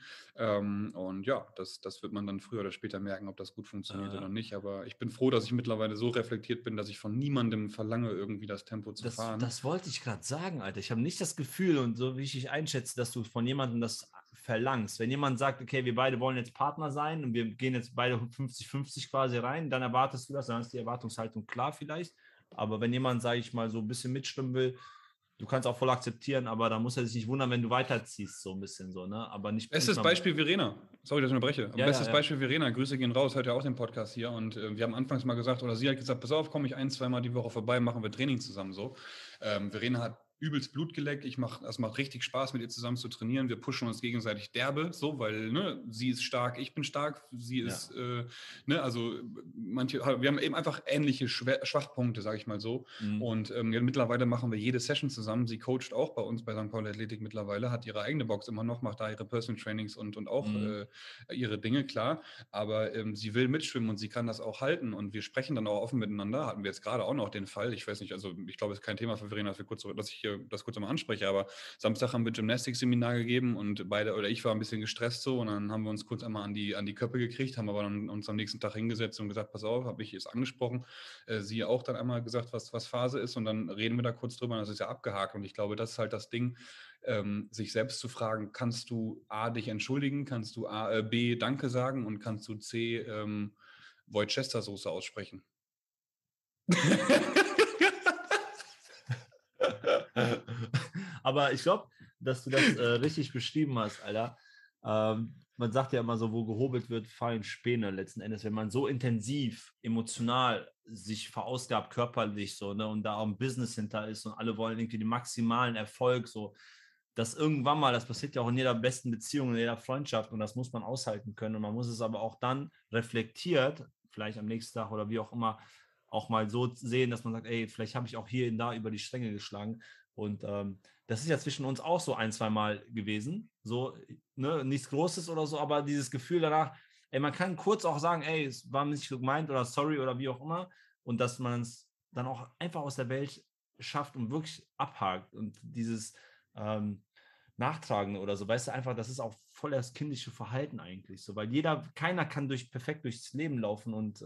Und ja, das wird man dann früher oder später merken, ob das gut funktioniert oder nicht. Aber ich bin froh, dass ich mittlerweile so reflektiert bin, dass ich von niemandem verlange, irgendwie das Tempo zu fahren. Das wollte ich gerade sagen, Alter. Ich habe nicht das Gefühl und so wie ich dich einschätze, dass du von jemandem das verlangst. Wenn jemand sagt, okay, wir beide wollen jetzt Partner sein und wir gehen jetzt beide 50-50 quasi rein, dann erwartest du das, dann ist die Erwartungshaltung klar vielleicht. Aber wenn jemand, sage ich mal, so ein bisschen mitschwimmen will, du kannst auch voll akzeptieren, aber da muss er sich nicht wundern, wenn du weiterziehst, so ein bisschen so, ne? Aber nicht Bestes mal. Beispiel Verena. Sorry, dass ich unterbreche. Aber Ja, ja, bestes ja. Beispiel Verena. Grüße gehen raus, hört ja auch den Podcast hier. Und wir haben anfangs mal gesagt, oder sie hat gesagt, pass auf, komme ich 1-2 Mal die Woche vorbei, machen wir Training zusammen so. Verena hat übelst Blut geleckt. Es macht richtig Spaß, mit ihr zusammen zu trainieren. Wir pushen uns gegenseitig derbe, so, weil ne, sie ist stark, ich bin stark. Sie Ja. ist, ne, also wir haben eben einfach ähnliche Schwachpunkte, sage ich mal so. Mhm. Und ja, mittlerweile machen wir jede Session zusammen. Sie coacht auch bei uns bei St. Pauli Athletik mittlerweile, hat ihre eigene Box immer noch, macht da ihre Personal Trainings und auch Mhm. ihre Dinge, klar. Aber sie will mitschwimmen und sie kann das auch halten. Und wir sprechen dann auch offen miteinander. Hatten wir jetzt gerade auch noch den Fall. Ich weiß nicht, also ich glaube, es ist kein Thema für Verena, dass ich hier das kurz einmal anspreche. Aber Samstag haben wir Gymnastikseminar gegeben und beide oder ich war ein bisschen gestresst so und dann haben wir uns kurz einmal an die Köppe gekriegt, haben aber dann uns am nächsten Tag hingesetzt und gesagt, pass auf, habe ich es angesprochen. Sie auch dann einmal gesagt, was Phase ist und dann reden wir da kurz drüber und das ist ja abgehakt. Und ich glaube, das ist halt das Ding, sich selbst zu fragen, kannst du A, dich entschuldigen, kannst du B, Danke sagen und kannst du C, Worcester-Soße aussprechen. Aber ich glaube, dass du das richtig beschrieben hast, Alter. Man sagt ja immer so, wo gehobelt wird, fallen Späne letzten Endes. Wenn man so intensiv, emotional sich verausgabt, körperlich so, ne, und da auch ein Business hinter ist und alle wollen irgendwie den maximalen Erfolg, so, dass irgendwann mal, das passiert ja auch in jeder besten Beziehung, in jeder Freundschaft und das muss man aushalten können und man muss es aber auch dann reflektiert, vielleicht am nächsten Tag oder wie auch immer, auch mal so sehen, dass man sagt, ey, vielleicht habe ich auch hier und da über die Stränge geschlagen und das ist ja zwischen uns auch so 1-2 Mal gewesen. So, ne, nichts Großes oder so, aber dieses Gefühl danach, ey, man kann kurz auch sagen, ey, es war nicht so gemeint oder sorry oder wie auch immer. Und dass man es dann auch einfach aus der Welt schafft und wirklich abhakt. Und dieses Nachtragen oder so, weißt du, einfach, das ist auch voll das kindische Verhalten eigentlich so, weil keiner kann perfekt durchs Leben laufen und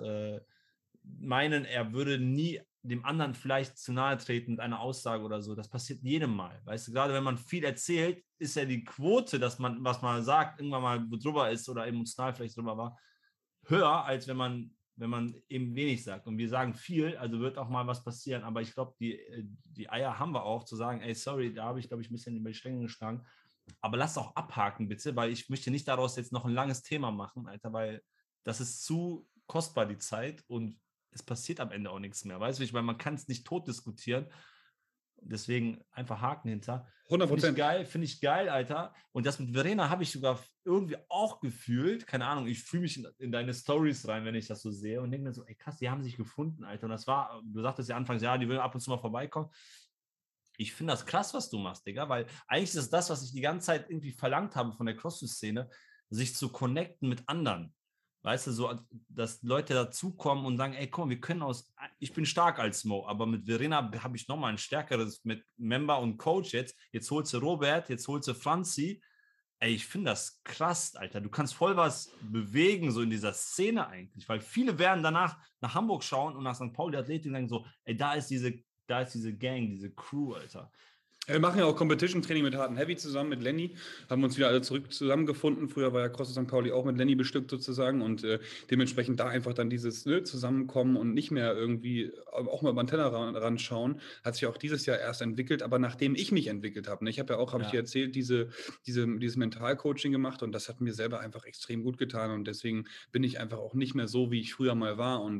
meinen, er würde nie dem anderen vielleicht zu nahe treten mit einer Aussage oder so. Das passiert jedem Mal. Weißt du, gerade wenn man viel erzählt, ist ja die Quote, dass man, was man sagt, irgendwann mal drüber ist oder emotional vielleicht drüber war, höher, als wenn man eben wenig sagt. Und wir sagen viel, also wird auch mal was passieren. Aber ich glaube, die Eier haben wir auch, zu sagen, ey, sorry, da habe ich, glaube ich, ein bisschen über die Stränge geschlagen. Aber lass auch abhaken, bitte, weil ich möchte nicht daraus jetzt noch ein langes Thema machen, Alter, weil das ist zu kostbar, die Zeit. Und es passiert am Ende auch nichts mehr. Weißt du, weil man kann es nicht tot diskutieren. Deswegen einfach Haken hinter. 100%. Finde ich geil, Alter. Und das mit Verena habe ich sogar irgendwie auch gefühlt. Keine Ahnung, ich fühle mich in deine Stories rein, wenn ich das so sehe und denke mir so, ey krass, die haben sich gefunden, Alter. Und das war, du sagtest ja anfangs, ja, die will ab und zu mal vorbeikommen. Ich finde das krass, was du machst, Digga, weil eigentlich ist das, was ich die ganze Zeit irgendwie verlangt habe von der CrossFit-Szene, sich zu connecten mit anderen. Weißt du, so, dass Leute dazukommen und sagen, ey, komm, ich bin stark als Mo, aber mit Verena habe ich nochmal ein stärkeres mit Member und Coach jetzt. Jetzt holst du Robert, jetzt holst du Franzi Ey, ich finde das krass, Alter. Du kannst voll was bewegen, so in dieser Szene eigentlich, weil viele werden danach nach Hamburg schauen und nach St. Pauli Athletik und sagen so, ey, da ist diese Gang, diese Crew, Alter. Wir machen ja auch Competition-Training mit Hard and Heavy zusammen, mit Lenny. Haben uns wieder alle zurück zusammengefunden. Früher war ja CrossFit St. Pauli auch mit Lenny bestückt sozusagen. Und dementsprechend da einfach dann dieses Zusammenkommen und nicht mehr irgendwie auch mal über den Tellerrand ranschauen, hat sich auch dieses Jahr erst entwickelt. Aber nachdem ich mich entwickelt habe, ne, ich habe ja auch, habe ich dir erzählt, dieses Mental-Coaching gemacht. Und das hat mir selber einfach extrem gut getan. Und deswegen bin ich einfach auch nicht mehr so, wie ich früher mal war. Und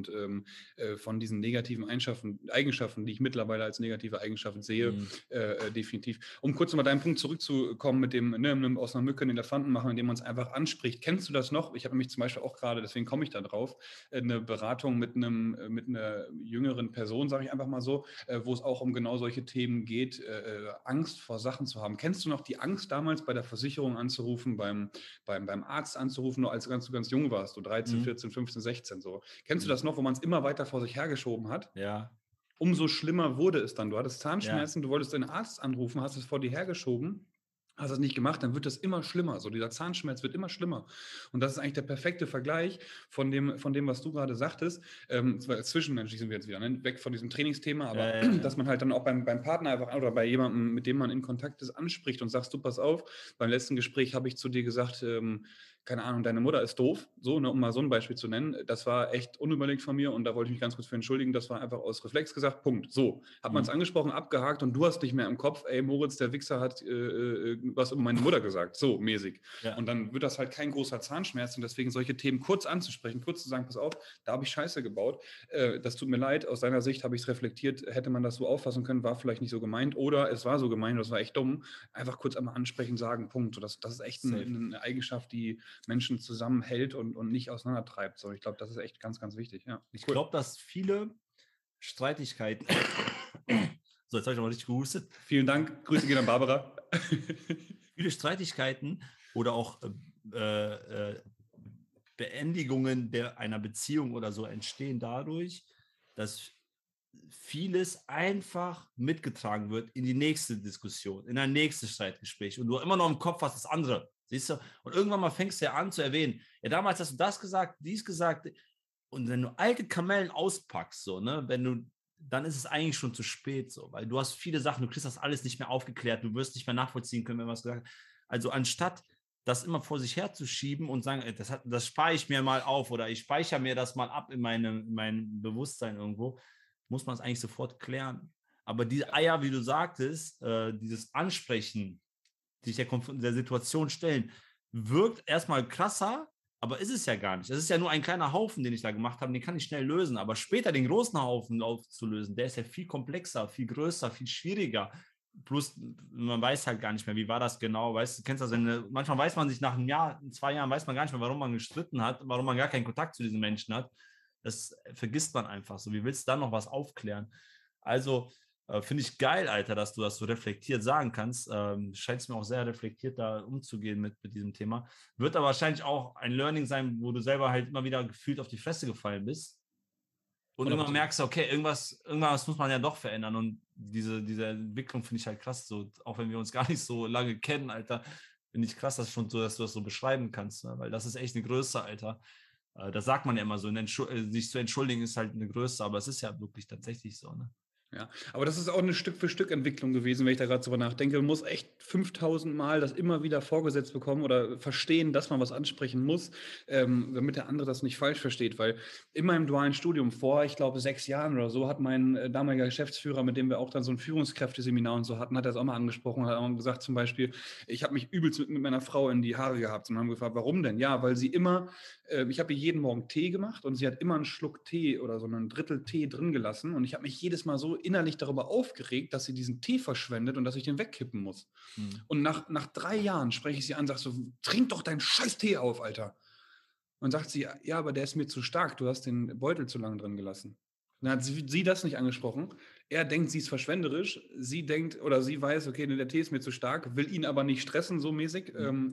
von diesen negativen Eigenschaften, die ich mittlerweile als negative Eigenschaft sehe, definitiv. Um kurz nochmal deinen Punkt zurückzukommen mit dem aus einer Mücke einen Elefanten machen, indem man es einfach anspricht. Kennst du das noch? Ich habe nämlich zum Beispiel auch gerade, deswegen komme ich da drauf, eine Beratung mit einer jüngeren Person, sage ich einfach mal so, wo es auch um genau solche Themen geht, Angst vor Sachen zu haben. Kennst du noch die Angst damals bei der Versicherung anzurufen, beim Arzt anzurufen, nur als du ganz jung warst, so 13, 14, 15, 16 so. Kennst du das noch, wo man es immer weiter vor sich hergeschoben hat? Ja. Umso schlimmer wurde es dann. Du hattest Ja. Zahnschmerzen, du wolltest deinen Arzt anrufen, hast es vor dir hergeschoben, hast es nicht gemacht, dann wird das immer schlimmer. So, dieser Zahnschmerz wird immer schlimmer. Und das ist eigentlich der perfekte Vergleich von dem was du gerade sagtest. Zwischenmenschlich sind wir jetzt wieder, ne? Weg von diesem Trainingsthema, aber dass man halt dann auch beim Partner einfach oder bei jemandem, mit dem man in Kontakt ist, anspricht und sagst, du, pass auf, beim letzten Gespräch habe ich zu dir gesagt, keine Ahnung, deine Mutter ist doof, so, ne, um mal so ein Beispiel zu nennen. Das war echt unüberlegt von mir und da wollte ich mich ganz kurz für entschuldigen. Das war einfach aus Reflex gesagt, Punkt. So, hat man es angesprochen, abgehakt und du hast nicht mehr im Kopf, ey, Moritz, der Wichser hat was über meine Mutter gesagt, so mäßig. Ja. Und dann wird das halt kein großer Zahnschmerz und deswegen solche Themen kurz anzusprechen, kurz zu sagen, pass auf, da habe ich Scheiße gebaut, das tut mir leid, aus deiner Sicht habe ich es reflektiert, hätte man das so auffassen können, war vielleicht nicht so gemeint oder es war so gemeint, das war echt dumm. Einfach kurz einmal ansprechen, sagen, Punkt. So, das ist echt eine Eigenschaft, die Menschen zusammenhält und nicht auseinandertreibt. So, ich glaube, das ist echt ganz wichtig. Ja, Ich glaube, dass viele Streitigkeiten. So, jetzt habe ich aber richtig gehustet. Vielen Dank. Grüße gehen an Barbara. Viele Streitigkeiten oder auch Beendigungen einer Beziehung oder so entstehen dadurch, dass vieles einfach mitgetragen wird in die nächste Diskussion, in ein nächstes Streitgespräch und du immer noch im Kopf hast das andere, siehst du? Und irgendwann mal fängst du ja an zu erwähnen, ja, damals hast du das gesagt, dies gesagt und wenn du alte Kamellen auspackst, so, ne, dann ist es eigentlich schon zu spät, so, weil du hast viele Sachen, du kriegst das alles nicht mehr aufgeklärt, du wirst nicht mehr nachvollziehen können, wenn was gesagt hat. Also anstatt das immer vor sich herzuschieben und sagen, das spare ich mir mal auf oder ich speichere mir das mal ab in meinem Bewusstsein irgendwo, muss man es eigentlich sofort klären. Aber die Eier, wie du sagtest, dieses Ansprechen, sich der Situation stellen, wirkt erstmal krasser, aber ist es ja gar nicht. Es ist ja nur ein kleiner Haufen, den ich da gemacht habe, den kann ich schnell lösen. Aber später den großen Haufen aufzulösen, der ist ja viel komplexer, viel größer, viel schwieriger. Plus, man weiß halt gar nicht mehr, wie war das genau. Weißt du, kennst das, manchmal weiß man sich nach einem Jahr, 2 Jahren, weiß man gar nicht mehr, warum man gestritten hat, warum man gar keinen Kontakt zu diesen Menschen hat. Das vergisst man einfach so. Wie willst du dann noch was aufklären? Also finde ich geil, Alter, dass du das so reflektiert sagen kannst. Scheint mir auch sehr reflektiert da umzugehen mit diesem Thema. Wird aber wahrscheinlich auch ein Learning sein, wo du selber halt immer wieder gefühlt auf die Fresse gefallen bist. Und immer merkst, okay, irgendwas muss man ja doch verändern. Und diese Entwicklung finde ich halt krass. So, auch wenn wir uns gar nicht so lange kennen, Alter, finde ich krass, dass du das so beschreiben kannst. Ne? Weil das ist echt eine Größe, Alter. Das sagt man ja immer so. Sich zu entschuldigen ist halt eine Größe, aber es ist ja wirklich tatsächlich so. Ne? Ja, aber das ist auch eine Stück-für-Stück-Entwicklung gewesen, wenn ich da gerade drüber nachdenke. Man muss echt 5000 Mal das immer wieder vorgesetzt bekommen oder verstehen, dass man was ansprechen muss, damit der andere das nicht falsch versteht. Weil in meinem dualen Studium vor, ich glaube, 6 Jahren oder so, hat mein damaliger Geschäftsführer, mit dem wir auch dann so ein Führungskräfteseminar und so hatten, hat er das auch mal angesprochen, hat auch gesagt zum Beispiel, ich habe mich übelst mit meiner Frau in die Haare gehabt und haben gefragt, warum denn? Ja, weil sie immer, ich habe ihr jeden Morgen Tee gemacht und sie hat immer einen Schluck Tee oder so ein Drittel Tee drin gelassen und ich habe mich jedes Mal so innerlich darüber aufgeregt, dass sie diesen Tee verschwendet und dass ich den wegkippen muss. Und nach 3 Jahren spreche ich sie an, sage so, trink doch deinen scheiß Tee auf, Alter. Und sagt sie, ja, aber der ist mir zu stark, du hast den Beutel zu lange drin gelassen. Dann hat sie das nicht angesprochen. Er denkt, sie ist verschwenderisch. Sie denkt oder sie weiß, okay, der Tee ist mir zu stark, will ihn aber nicht stressen, so mäßig,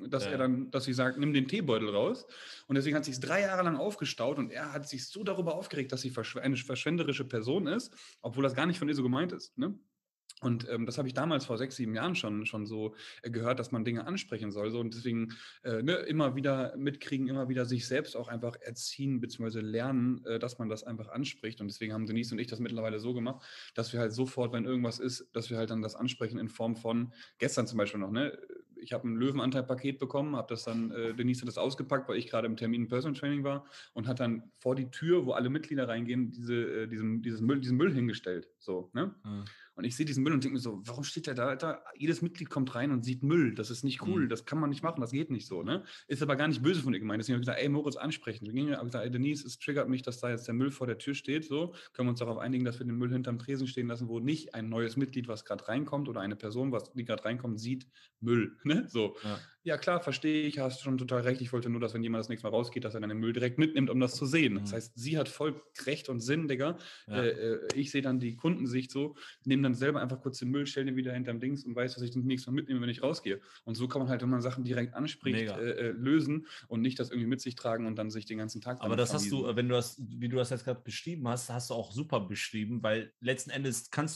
dass sie sagt, nimm den Teebeutel raus. Und deswegen hat sich es 3 Jahre lang aufgestaut und er hat sich so darüber aufgeregt, dass sie eine verschwenderische Person ist, obwohl das gar nicht von ihr so gemeint ist. Ne? Und das habe ich damals vor 6, 7 Jahren schon so gehört, dass man Dinge ansprechen soll. So. Und deswegen immer wieder mitkriegen, immer wieder sich selbst auch einfach erziehen bzw. lernen, dass man das einfach anspricht. Und deswegen haben Denise und ich das mittlerweile so gemacht, dass wir halt sofort, wenn irgendwas ist, dass wir halt dann das ansprechen in Form von, gestern zum Beispiel noch, ne? Ich habe ein Löwenanteil-Paket bekommen, habe das dann, Denise hat das ausgepackt, weil ich gerade im Termin Personal Training war und hat dann vor die Tür, wo alle Mitglieder reingehen, diesen Müll hingestellt. So, ne? Mhm. Und ich sehe diesen Müll und denke mir so, warum steht der da, Alter? Jedes Mitglied kommt rein und sieht Müll. Das ist nicht cool, das kann man nicht machen, das geht nicht so. Ne? Ist aber gar nicht böse von ihr gemeint. Deswegen habe ich gesagt, ey, Moritz, ansprechen. Ich habe gesagt, ey, Denise, es triggert mich, dass da jetzt der Müll vor der Tür steht. So können wir uns darauf einigen, dass wir den Müll hinterm Tresen stehen lassen, wo nicht ein neues Mitglied, was gerade reinkommt oder eine Person, die gerade reinkommt, sieht Müll. Ne? So. Ja, klar, verstehe ich, hast schon total recht. Ich wollte nur, dass wenn jemand das nächste Mal rausgeht, dass er dann den Müll direkt mitnimmt, um das zu sehen. Das heißt, sie hat voll Recht und Sinn, Digga. Ja. Ich sehe dann die Kundensicht so, nehme dann selber einfach kurz den Müll, stelle den wieder hinterm Dings und weiß, dass ich den nächstes Mal mitnehme, wenn ich rausgehe. Und so kann man halt, wenn man Sachen direkt anspricht, lösen und nicht das irgendwie mit sich tragen und dann sich den ganzen Tag Aber das hast du, wenn du das, wie du das jetzt gerade beschrieben hast, hast du auch super beschrieben, weil letzten Endes könntest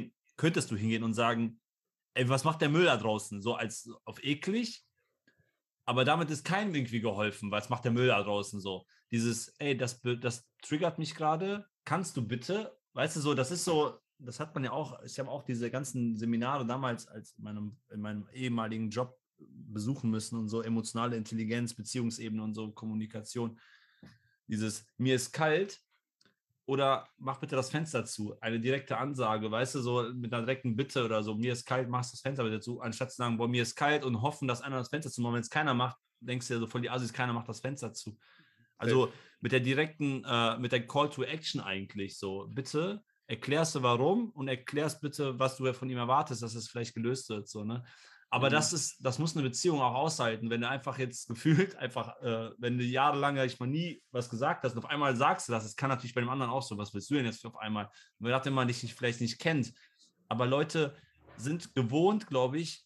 du hingehen und sagen, ey, was macht der Müll da draußen? So als auf eklig, aber damit ist keinem irgendwie geholfen, was macht der Müll da draußen so? Dieses, ey, das triggert mich gerade, kannst du bitte, weißt du so, das ist so, das hat man ja auch, ich habe auch diese ganzen Seminare damals in meinem ehemaligen Job besuchen müssen und so emotionale Intelligenz, Beziehungsebene und so Kommunikation. Dieses, mir ist kalt oder mach bitte das Fenster zu. Eine direkte Ansage, weißt du, so mit einer direkten Bitte oder so, mir ist kalt, machst das Fenster bitte zu, anstatt zu sagen, boah, mir ist kalt und hoffen, dass einer das Fenster zumacht. Wenn es keiner macht, denkst du ja so voll die Assis, keiner macht das Fenster zu. Also mit der direkten, mit der Call to Action eigentlich so, bitte erklärst du warum und erklärst bitte, was du von ihm erwartest, dass es vielleicht gelöst wird, so, ne? Aber das muss eine Beziehung auch aushalten, wenn du einfach jetzt gefühlt, wenn du jahrelang nie was gesagt hast und auf einmal sagst du das kann natürlich bei dem anderen auch so, was willst du denn jetzt auf einmal? Wenn man dich vielleicht nicht kennt. Aber Leute sind gewohnt, glaube ich,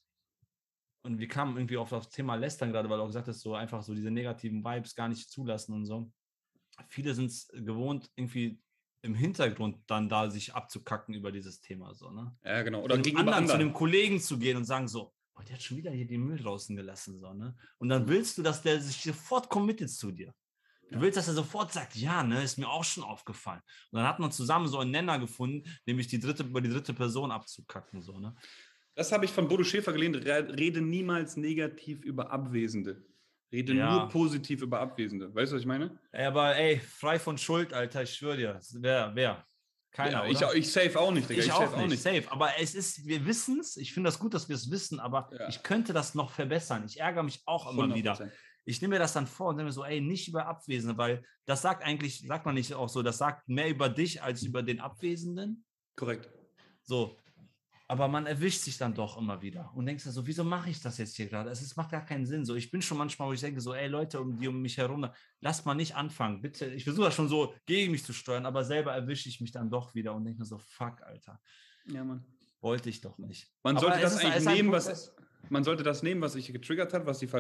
und wir kamen irgendwie auf das Thema Lästern gerade, weil du auch gesagt hast, so einfach so diese negativen Vibes gar nicht zulassen und so. Viele sind es gewohnt, irgendwie im Hintergrund dann da sich abzukacken über dieses Thema, so, ne? Ja, genau. Oder gegenüber anderen, zu einem Kollegen zu gehen und sagen so, oh, der hat schon wieder hier den Müll draußen gelassen, so, ne? Und dann willst du, dass der sich sofort committet zu dir. Du willst, dass er sofort sagt, ja, ne, ist mir auch schon aufgefallen. Und dann hat man zusammen so einen Nenner gefunden, nämlich über die dritte Person abzukacken, so, ne? Das habe ich von Bodo Schäfer gelernt. Rede niemals negativ über Abwesende. Rede nur positiv über Abwesende. Weißt du, was ich meine? Ey, aber ey, frei von Schuld, Alter, ich schwöre dir. Wer? Keiner, ja, oder? Ich safe auch nicht, Digga. Ich auch nicht, safe. Aber wir wissen es. Ich finde das gut, dass wir es wissen, aber ich könnte das noch verbessern. Ich ärgere mich auch immer 100%. Wieder. Ich nehme mir das dann vor und denke mir so, ey, nicht über Abwesende, weil das sagt man nicht auch so, das sagt mehr über dich als über den Abwesenden. Korrekt. So. Aber man erwischt sich dann doch immer wieder und denkst so, wieso mache ich das jetzt hier gerade? Es macht gar keinen Sinn. So, ich bin schon manchmal, wo ich denke so, ey Leute, um mich herum, lasst mal nicht anfangen, bitte. Ich versuche das schon so gegen mich zu steuern, aber selber erwische ich mich dann doch wieder und denke mir so, fuck, Alter. Ja, Mann. Wollte ich doch nicht. Man sollte das eigentlich nehmen, man sollte das nehmen, was sich getriggert hat, was die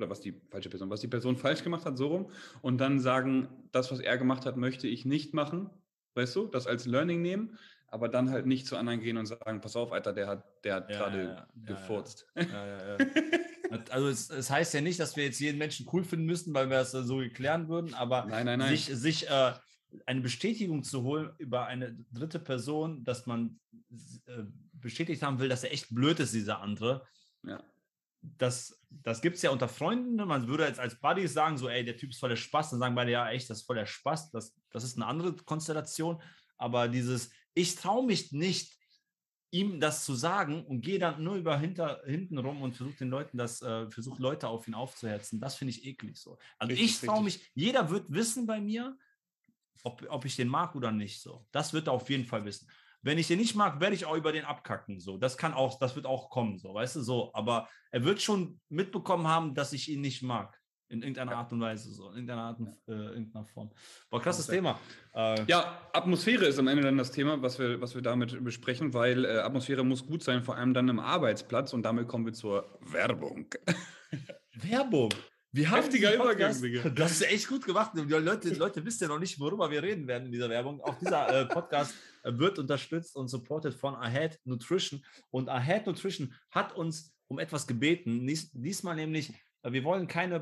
Person falsch gemacht hat, so rum, und dann sagen, das, was er gemacht hat, möchte ich nicht machen. Weißt du, das als Learning nehmen, aber dann halt nicht zu anderen gehen und sagen, pass auf, Alter, der hat gerade gefurzt. Ja. Also es heißt ja nicht, dass wir jetzt jeden Menschen cool finden müssten, weil wir das so klären würden, aber nein. sich eine Bestätigung zu holen über eine dritte Person, dass man bestätigt haben will, dass er echt blöd ist, dieser andere. Ja. Das gibt es ja unter Freunden. Man würde jetzt als Buddies sagen, so, ey, der Typ ist voll der Spaß. Dann sagen beide, ja, echt, das ist voll der Spaß. Das ist eine andere Konstellation. Aber ich traue mich nicht, ihm das zu sagen und gehe dann nur hinten rum und versuche Leute auf ihn aufzuhetzen. Das finde ich eklig so. Also ich traue mich, jeder wird wissen bei mir, ob ich den mag oder nicht. So. Das wird er auf jeden Fall wissen. Wenn ich den nicht mag, werde ich auch über den abkacken. So. Das wird auch kommen, so, weißt du, so. Aber er wird schon mitbekommen haben, dass ich ihn nicht mag. In irgendeiner Art und Weise, so. In irgendeiner Form. Boah, krasses Thema. Ja, Atmosphäre ist am Ende dann das Thema, was wir damit besprechen, weil Atmosphäre muss gut sein, vor allem dann im Arbeitsplatz. Und damit kommen wir zur Werbung. Werbung? Wir haben Heftiger diesen Übergang, Podcast, Digga. das ist echt gut gemacht. Die Leute wissen ja noch nicht, worüber wir reden werden in dieser Werbung. Auch dieser Podcast wird unterstützt und supported von Ahead Nutrition. Und Ahead Nutrition hat uns um etwas gebeten. Diesmal nämlich, wir wollen keine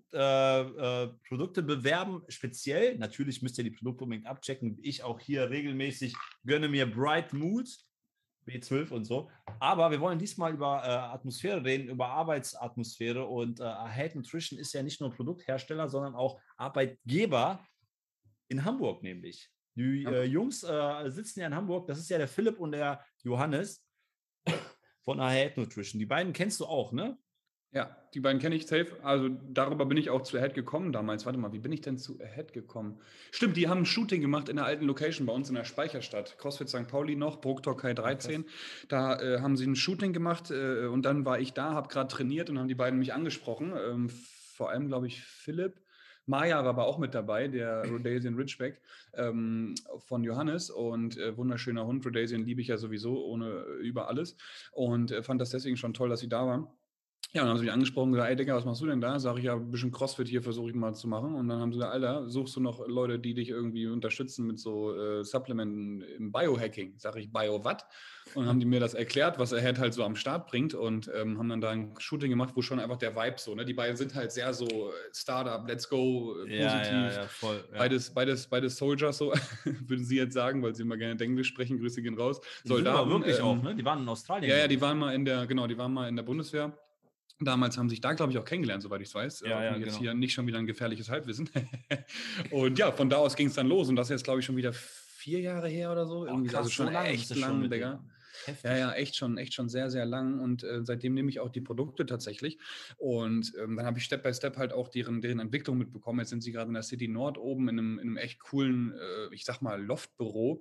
Produkte bewerben, speziell. Natürlich müsst ihr die Produkte unbedingt abchecken. Ich auch hier regelmäßig gönne mir Bright Mood, B12 und so. Aber wir wollen diesmal über Atmosphäre reden, über Arbeitsatmosphäre. Und Ahead Nutrition ist ja nicht nur Produkthersteller, sondern auch Arbeitgeber in Hamburg nämlich. Die Jungs sitzen ja in Hamburg. Das ist ja der Philipp und der Johannes von Ahead Nutrition. Die beiden kennst du auch, ne? Ja, die beiden kenne ich safe. Also darüber bin ich auch zu Ahead gekommen damals. Warte mal, wie bin ich denn zu Ahead gekommen? Stimmt, die haben ein Shooting gemacht in der alten Location bei uns in der Speicherstadt. CrossFit St. Pauli noch, Burgtor Kai 13. Da haben sie ein Shooting gemacht und dann war ich da, habe gerade trainiert und haben die beiden mich angesprochen. Vor allem, glaube ich, Philipp. Maja war aber auch mit dabei, der Rhodesian Ridgeback von Johannes und wunderschöner Hund. Rhodesian liebe ich ja sowieso über alles und fand das deswegen schon toll, dass sie da waren. Ja, dann haben sie mich angesprochen und gesagt, ey Digga, was machst du denn da? Sag ich, ja, ein bisschen CrossFit hier versuche ich mal zu machen. Und dann haben sie gesagt, Alter, suchst du noch Leute, die dich irgendwie unterstützen mit so Supplementen im Biohacking? Sag ich, Bio was? Und dann haben die mir das erklärt, was Ahead halt so am Start bringt und haben dann da ein Shooting gemacht, wo schon einfach der Vibe so, ne? Die beiden sind halt sehr so Startup, let's go, positiv. Ja, voll. Ja. Beides Soldiers, so würden sie jetzt sagen, weil sie immer gerne Englisch sprechen. Grüße gehen raus. Die sind aber wirklich auch, ne? Die waren in Australien. Ja, die waren mal die waren mal in der Bundeswehr. Damals haben sich da, glaube ich, auch kennengelernt, soweit ich es weiß. Ja, jetzt genau. hier nicht schon wieder ein gefährliches Halbwissen. Und ja, von da aus ging es dann los. Und das ist jetzt, glaube ich, schon wieder 4 Jahre her oder so. Irgendwie, krass, also schon so lange echt bist du schon lang, mit Digga. denen. Heftig. Ja, echt schon sehr, sehr lang. Und seitdem nehme ich auch die Produkte tatsächlich. Und dann habe ich Step by Step halt auch deren Entwicklung mitbekommen. Jetzt sind sie gerade in der City Nord oben in einem echt coolen, ich sag mal, Loftbüro.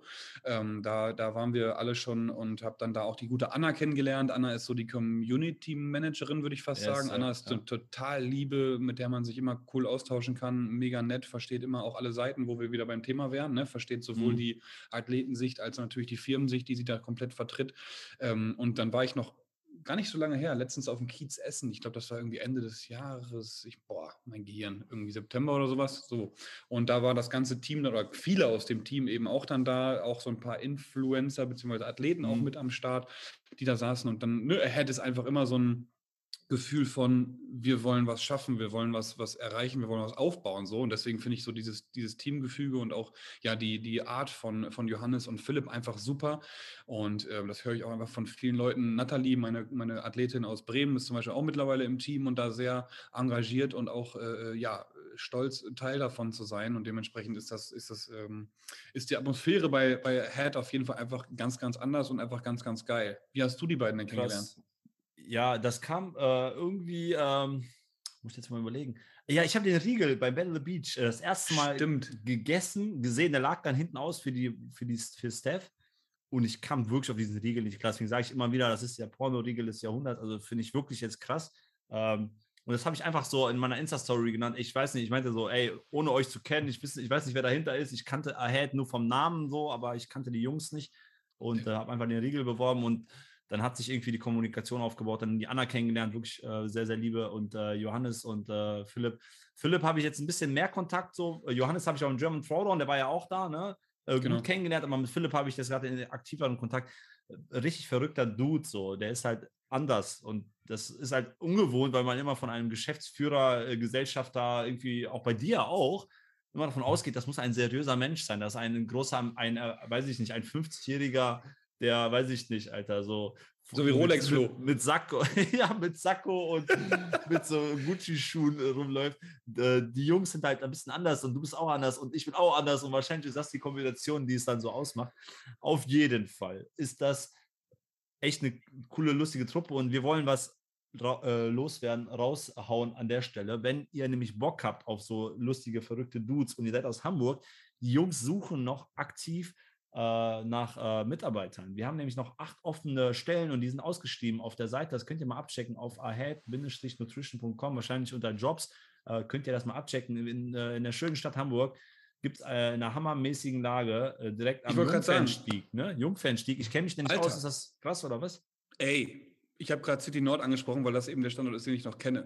Da waren wir alle schon und habe dann da auch die gute Anna kennengelernt. Anna ist so die Community-Managerin, würde ich fast sagen. Anna ist total Liebe, mit der man sich immer cool austauschen kann. Mega nett, versteht immer auch alle Seiten, wo wir wieder beim Thema wären. Ne? Versteht sowohl die Athletensicht als auch natürlich die Firmensicht, die sie da komplett vertritt. Und dann war ich noch gar nicht so lange her, letztens auf dem Kiez essen. Ich glaube, das war irgendwie Ende des Jahres. Mein Gehirn, irgendwie September oder sowas. So. Und da war das ganze Team oder viele aus dem Team eben auch dann da, auch so ein paar Influencer bzw. Athleten auch mit am Start, die da saßen. Und dann Ahead ist einfach immer so ein Gefühl von, wir wollen was schaffen, wir wollen was erreichen, wir wollen was aufbauen. So. Und deswegen finde ich so dieses Teamgefüge und auch ja die Art von Johannes und Philipp einfach super. Und das höre ich auch einfach von vielen Leuten. Nathalie, meine Athletin aus Bremen, ist zum Beispiel auch mittlerweile im Team und da sehr engagiert und auch stolz, Teil davon zu sein. Und dementsprechend ist die Atmosphäre bei Head auf jeden Fall einfach ganz, ganz anders und einfach ganz, ganz geil. Wie hast du die beiden denn kennengelernt? Ja, das kam irgendwie, muss ich jetzt mal überlegen. Ja, ich habe den Riegel bei Battle the Beach das erste Mal gesehen. Der lag dann hinten aus für Steph. Und ich kam wirklich auf diesen Riegel nicht klar. Deswegen sage ich immer wieder, das ist der Porno-Riegel des Jahrhunderts. Also finde ich wirklich jetzt krass. Und das habe ich einfach so in meiner Insta-Story genannt. Ich weiß nicht, ich meinte so, ey, ohne euch zu kennen, ich weiß nicht, wer dahinter ist. Ich kannte Ahead nur vom Namen so, aber ich kannte die Jungs nicht. Und habe einfach den Riegel beworben und dann hat sich irgendwie die Kommunikation aufgebaut, dann die Anna kennengelernt, wirklich sehr, sehr liebe und Johannes und Philipp. Philipp habe ich jetzt ein bisschen mehr Kontakt, so. Johannes habe ich auch im German Throwdown, der war ja auch da, ne? Gut kennengelernt, aber mit Philipp habe ich das gerade in aktiveren Kontakt. Richtig verrückter Dude, so. Der ist halt anders und das ist halt ungewohnt, weil man immer von einem Geschäftsführer, Gesellschafter, irgendwie auch bei dir auch, immer davon ausgeht, das muss ein seriöser Mensch sein, das ist ein großer, weiß ich nicht, ein 50-jähriger, der, weiß ich nicht, Alter, so wie Rolex-Flo. Mit Sakko, ja, mit Sakko und mit so Gucci-Schuhen rumläuft. Die Jungs sind halt ein bisschen anders und du bist auch anders und ich bin auch anders und wahrscheinlich ist das die Kombination, die es dann so ausmacht. Auf jeden Fall ist das echt eine coole, lustige Truppe und wir wollen was loswerden, raushauen an der Stelle. Wenn ihr nämlich Bock habt auf so lustige, verrückte Dudes und ihr seid aus Hamburg, die Jungs suchen noch aktiv nach Mitarbeitern. Wir haben nämlich noch 8 offene Stellen und die sind ausgeschrieben auf der Seite. Das könnt ihr mal abchecken auf ahead-nutrition.com, wahrscheinlich unter Jobs. Könnt ihr das mal abchecken. In der schönen Stadt Hamburg gibt es in einer hammermäßigen Lage direkt am Jungfernstieg. Ne? Jungfernstieg. Ich kenne mich nämlich aus. Ist das krass oder was? Ey, ich habe gerade City Nord angesprochen, weil das eben der Standort ist, den ich noch kenne.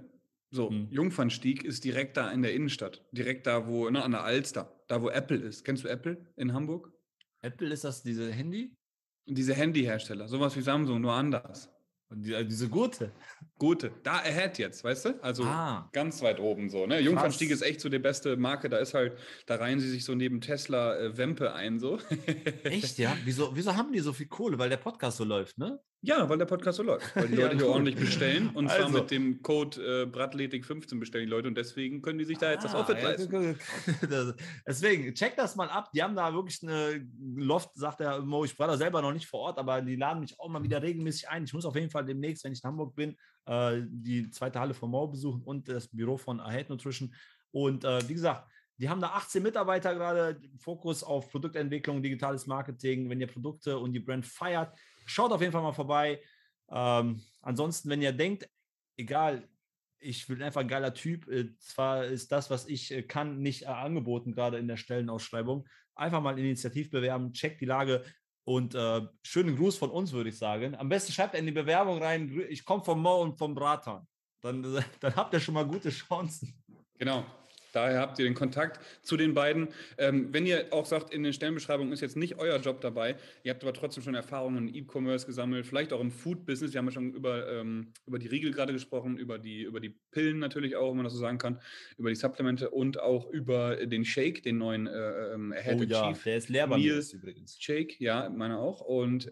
So, Jungfernstieg ist direkt da in der Innenstadt. Direkt da, wo, ne, an der Alster. Da, wo Apple ist. Kennst du Apple in Hamburg? Apple, ist das diese Handy? Diese Handyhersteller. Sowas wie Samsung, nur anders. Und diese Gurte. Gute. Da Ahead jetzt, weißt du? Also ganz weit oben so. Ne? Krass. Jungfernstieg ist echt so die beste Marke. Da ist halt, da reihen sie sich so neben Tesla Wempe ein. So. Echt, ja? Wieso haben die so viel Kohle? Weil der Podcast so läuft, ne? Ja, weil der Podcast so läuft. Weil die Leute hier cool. ordentlich bestellen. Und zwar Also. mit dem Code Bratletik15 bestellen die Leute. Und deswegen können die sich da jetzt das Outfit leisten. Deswegen, check das mal ab. Die haben da wirklich eine Loft, sagt der Mo. Ich war da selber noch nicht vor Ort, aber die laden mich auch mal wieder regelmäßig ein. Ich muss auf jeden Fall demnächst, wenn ich in Hamburg bin, die zweite Halle von Mo besuchen und das Büro von Ahead Nutrition. Und wie gesagt, die haben da 18 Mitarbeiter gerade, Fokus auf Produktentwicklung, digitales Marketing. Wenn ihr Produkte und die Brand feiert, schaut auf jeden Fall mal vorbei. Ansonsten, wenn ihr denkt, egal, ich bin einfach ein geiler Typ, zwar ist das, was ich kann, nicht angeboten, gerade in der Stellenausschreibung, einfach mal Initiativ bewerben, checkt die Lage und schönen Gruß von uns, würde ich sagen. Am besten schreibt in die Bewerbung rein, ich komme vom Mo und vom Bratan. Dann habt ihr schon mal gute Chancen. Genau. Daher habt ihr den Kontakt zu den beiden. Wenn ihr auch sagt, in den Stellenbeschreibungen ist jetzt nicht euer Job dabei, ihr habt aber trotzdem schon Erfahrungen im E-Commerce gesammelt, vielleicht auch im Food-Business. Wir haben ja schon über die Riegel gerade gesprochen, über die Pillen natürlich auch, wenn man das so sagen kann, über die Supplemente und auch über den Shake, den neuen Ahead Chief. Der ist leer bei mir übrigens. Shake, ja, meine auch. Und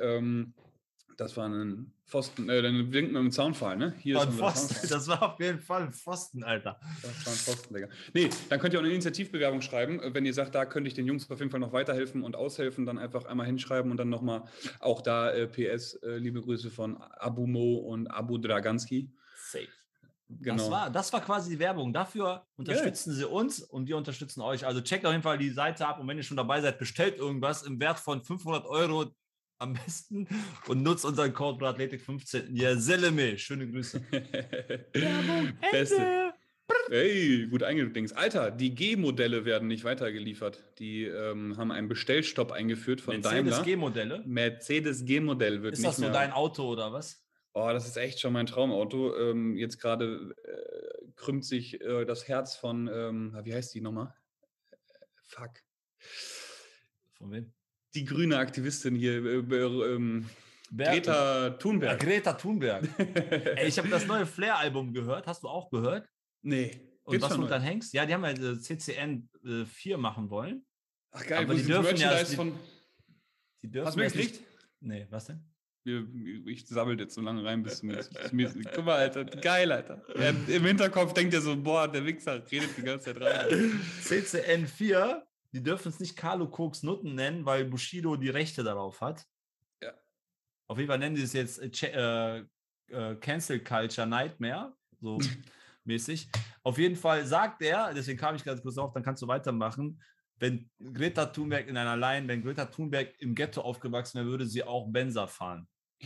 das war ein Pfosten, ein Wink mit dem Zaunfall, ne? Hier ist Pfosten. Das war auf jeden Fall ein Pfosten, Alter. Das war ein Pfosten, Digga. Nee, dann könnt ihr auch eine Initiativbewerbung schreiben. Wenn ihr sagt, da könnte ich den Jungs auf jeden Fall noch weiterhelfen und aushelfen, dann einfach einmal hinschreiben und dann nochmal auch da PS, liebe Grüße von Abu Mo und Abu Draganski. Safe. Genau. Das war quasi die Werbung. Dafür unterstützen sie uns und wir unterstützen euch. Also checkt auf jeden Fall die Seite ab und wenn ihr schon dabei seid, bestellt irgendwas im Wert von 500 € am besten und nutzt unseren Code Bratletik15. Ja, Seleme. Schöne Grüße. Beste. Hey, gut eingedings. Alter, die G-Modelle werden nicht weitergeliefert. Die haben einen Bestellstopp eingeführt von Daimler. Mercedes G-Modelle? Mercedes G-Modell wird nicht mehr. Ist das so dein Auto oder was? Oh, das ist echt schon mein Traumauto. Jetzt gerade krümmt sich das Herz von, wie heißt die nochmal? Fuck. Von wem? Die grüne Aktivistin hier, Greta Thunberg. Ja, Greta Thunberg. Ey, ich habe das neue Flair-Album gehört. Hast du auch gehört? Nee. Und was du dann hängst? Ja, die haben ja CCN 4 machen wollen. Ach geil, aber die dürfen ja... Hast du mir gekriegt? Nee, was denn? Ich sammle jetzt so lange rein, bis mir guck mal, Alter, geil, Alter. Im Hinterkopf denkt er so, boah, der Wichser redet die ganze Zeit rein. CCN 4, die dürfen es nicht Carlo Koks Nutten nennen, weil Bushido die Rechte darauf hat. Ja. Auf jeden Fall nennen die es jetzt Cancel Culture Nightmare, so mäßig. Auf jeden Fall sagt er, deswegen kam ich ganz kurz auf, dann kannst du weitermachen, wenn Greta Thunberg wenn Greta Thunberg im Ghetto aufgewachsen wäre, würde sie auch Benzer fahren.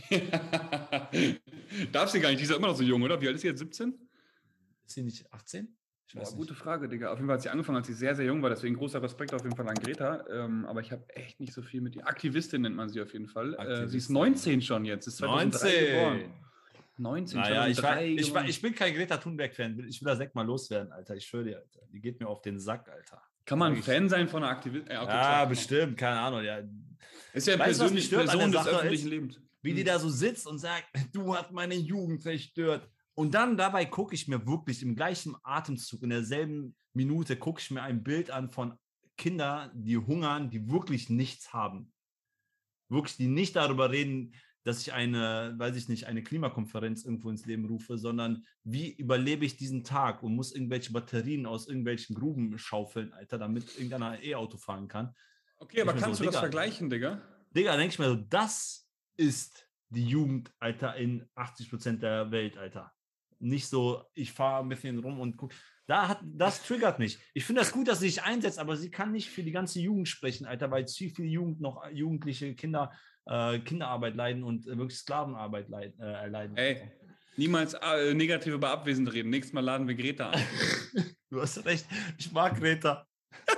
Darf sie gar nicht, die ist ja immer noch so jung, oder? Wie alt ist sie jetzt, 17? Ist sie nicht 18? Ich weiß nicht. Gute Frage, Digga. Auf jeden Fall hat sie angefangen, als sie sehr, sehr jung war, deswegen großer Respekt auf jeden Fall an Greta. Aber ich habe echt nicht so viel mit ihr. Aktivistin nennt man sie auf jeden Fall. Sie ist 19 schon jetzt, ist 2003 geboren. 19, naja, ich bin kein Greta Thunberg-Fan. Ich will das Sekt mal loswerden, Alter. Ich schwöre dir, Alter. Die geht mir auf den Sack, Alter. Kann man ein Fan sein von einer Aktivistin? Okay, ja, bestimmt, keine Ahnung. Ja. Ist ja eine Person des öffentlichen Lebens. Wie die da so sitzt und sagt, du hast meine Jugend zerstört. Und dann dabei gucke ich mir wirklich im gleichen Atemzug, in derselben Minute, gucke ich mir ein Bild an von Kindern, die hungern, die wirklich nichts haben. Wirklich, die nicht darüber reden, dass ich eine Klimakonferenz irgendwo ins Leben rufe, sondern wie überlebe ich diesen Tag und muss irgendwelche Batterien aus irgendwelchen Gruben schaufeln, Alter, damit irgendeiner E-Auto fahren kann. Okay, aber kannst du das vergleichen, Digga? Digga, denke ich mir so, das ist die Jugend, Alter, in 80% der Welt, Alter. Nicht so, ich fahre ein bisschen rum und gucke. Das triggert mich. Ich finde das gut, dass sie sich einsetzt, aber sie kann nicht für die ganze Jugend sprechen, Alter, weil zu viel jugendliche Kinder Kinderarbeit leiden und wirklich Sklavenarbeit erleiden. Ey, niemals negativ über Abwesende reden. Nächstes Mal laden wir Greta an. Du hast recht. Ich mag Greta.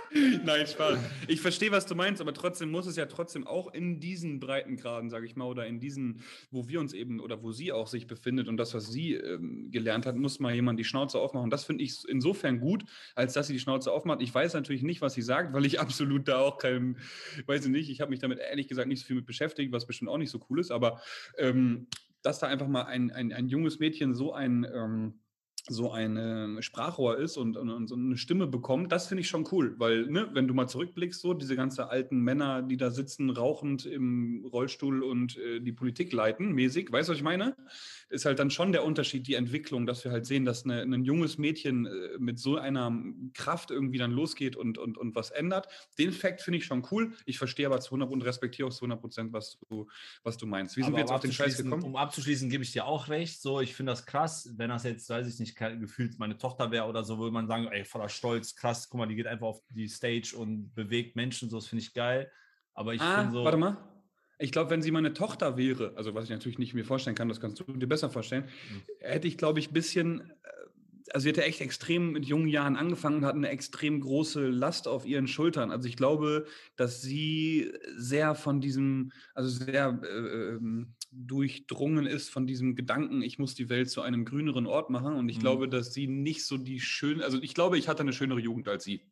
Nein, Spaß. Ich verstehe, was du meinst, aber trotzdem muss es ja trotzdem auch in diesen Breitengraden, sage ich mal, oder in diesen, wo wir uns eben oder wo sie auch sich befindet und das, was sie gelernt hat, muss mal jemand die Schnauze aufmachen. Das finde ich insofern gut, als dass sie die Schnauze aufmacht. Ich weiß natürlich nicht, was sie sagt, weil ich absolut da auch weiß ich nicht, ich habe mich damit ehrlich gesagt nicht so viel mit beschäftigt, was bestimmt auch nicht so cool ist, aber dass da einfach mal ein junges Mädchen so ein Sprachrohr ist und so eine Stimme bekommt, das finde ich schon cool, weil, ne, wenn du mal zurückblickst, so diese ganzen alten Männer, die da sitzen, rauchend im Rollstuhl und die Politik leiten, mäßig, weißt du, was ich meine? Ist halt dann schon der Unterschied, die Entwicklung, dass wir halt sehen, dass ein junges Mädchen mit so einer Kraft irgendwie dann losgeht und was ändert. Den Fakt finde ich schon cool. Ich verstehe aber zu 100% und respektiere auch zu 100%, was du meinst. Wie sind wir jetzt auf den Scheiß gekommen? Um abzuschließen, gebe ich dir auch recht. So, ich finde das krass, wenn das jetzt, weiß ich nicht, gefühlt meine Tochter wäre oder so, würde man sagen, ey, voller Stolz, krass, guck mal, die geht einfach auf die Stage und bewegt Menschen, so, das finde ich geil. Aber ich finde so. Warte mal. Ich glaube, wenn sie meine Tochter wäre, also was ich natürlich nicht mir vorstellen kann, das kannst du dir besser vorstellen, hätte ich, glaube ich, ein bisschen, also sie hatte echt extrem mit jungen Jahren angefangen und hat eine extrem große Last auf ihren Schultern. Also ich glaube, dass sie sehr von diesem, also sehr durchdrungen ist von diesem Gedanken, ich muss die Welt zu einem grüneren Ort machen. Und ich glaube, dass sie nicht so also ich glaube, ich hatte eine schönere Jugend als sie.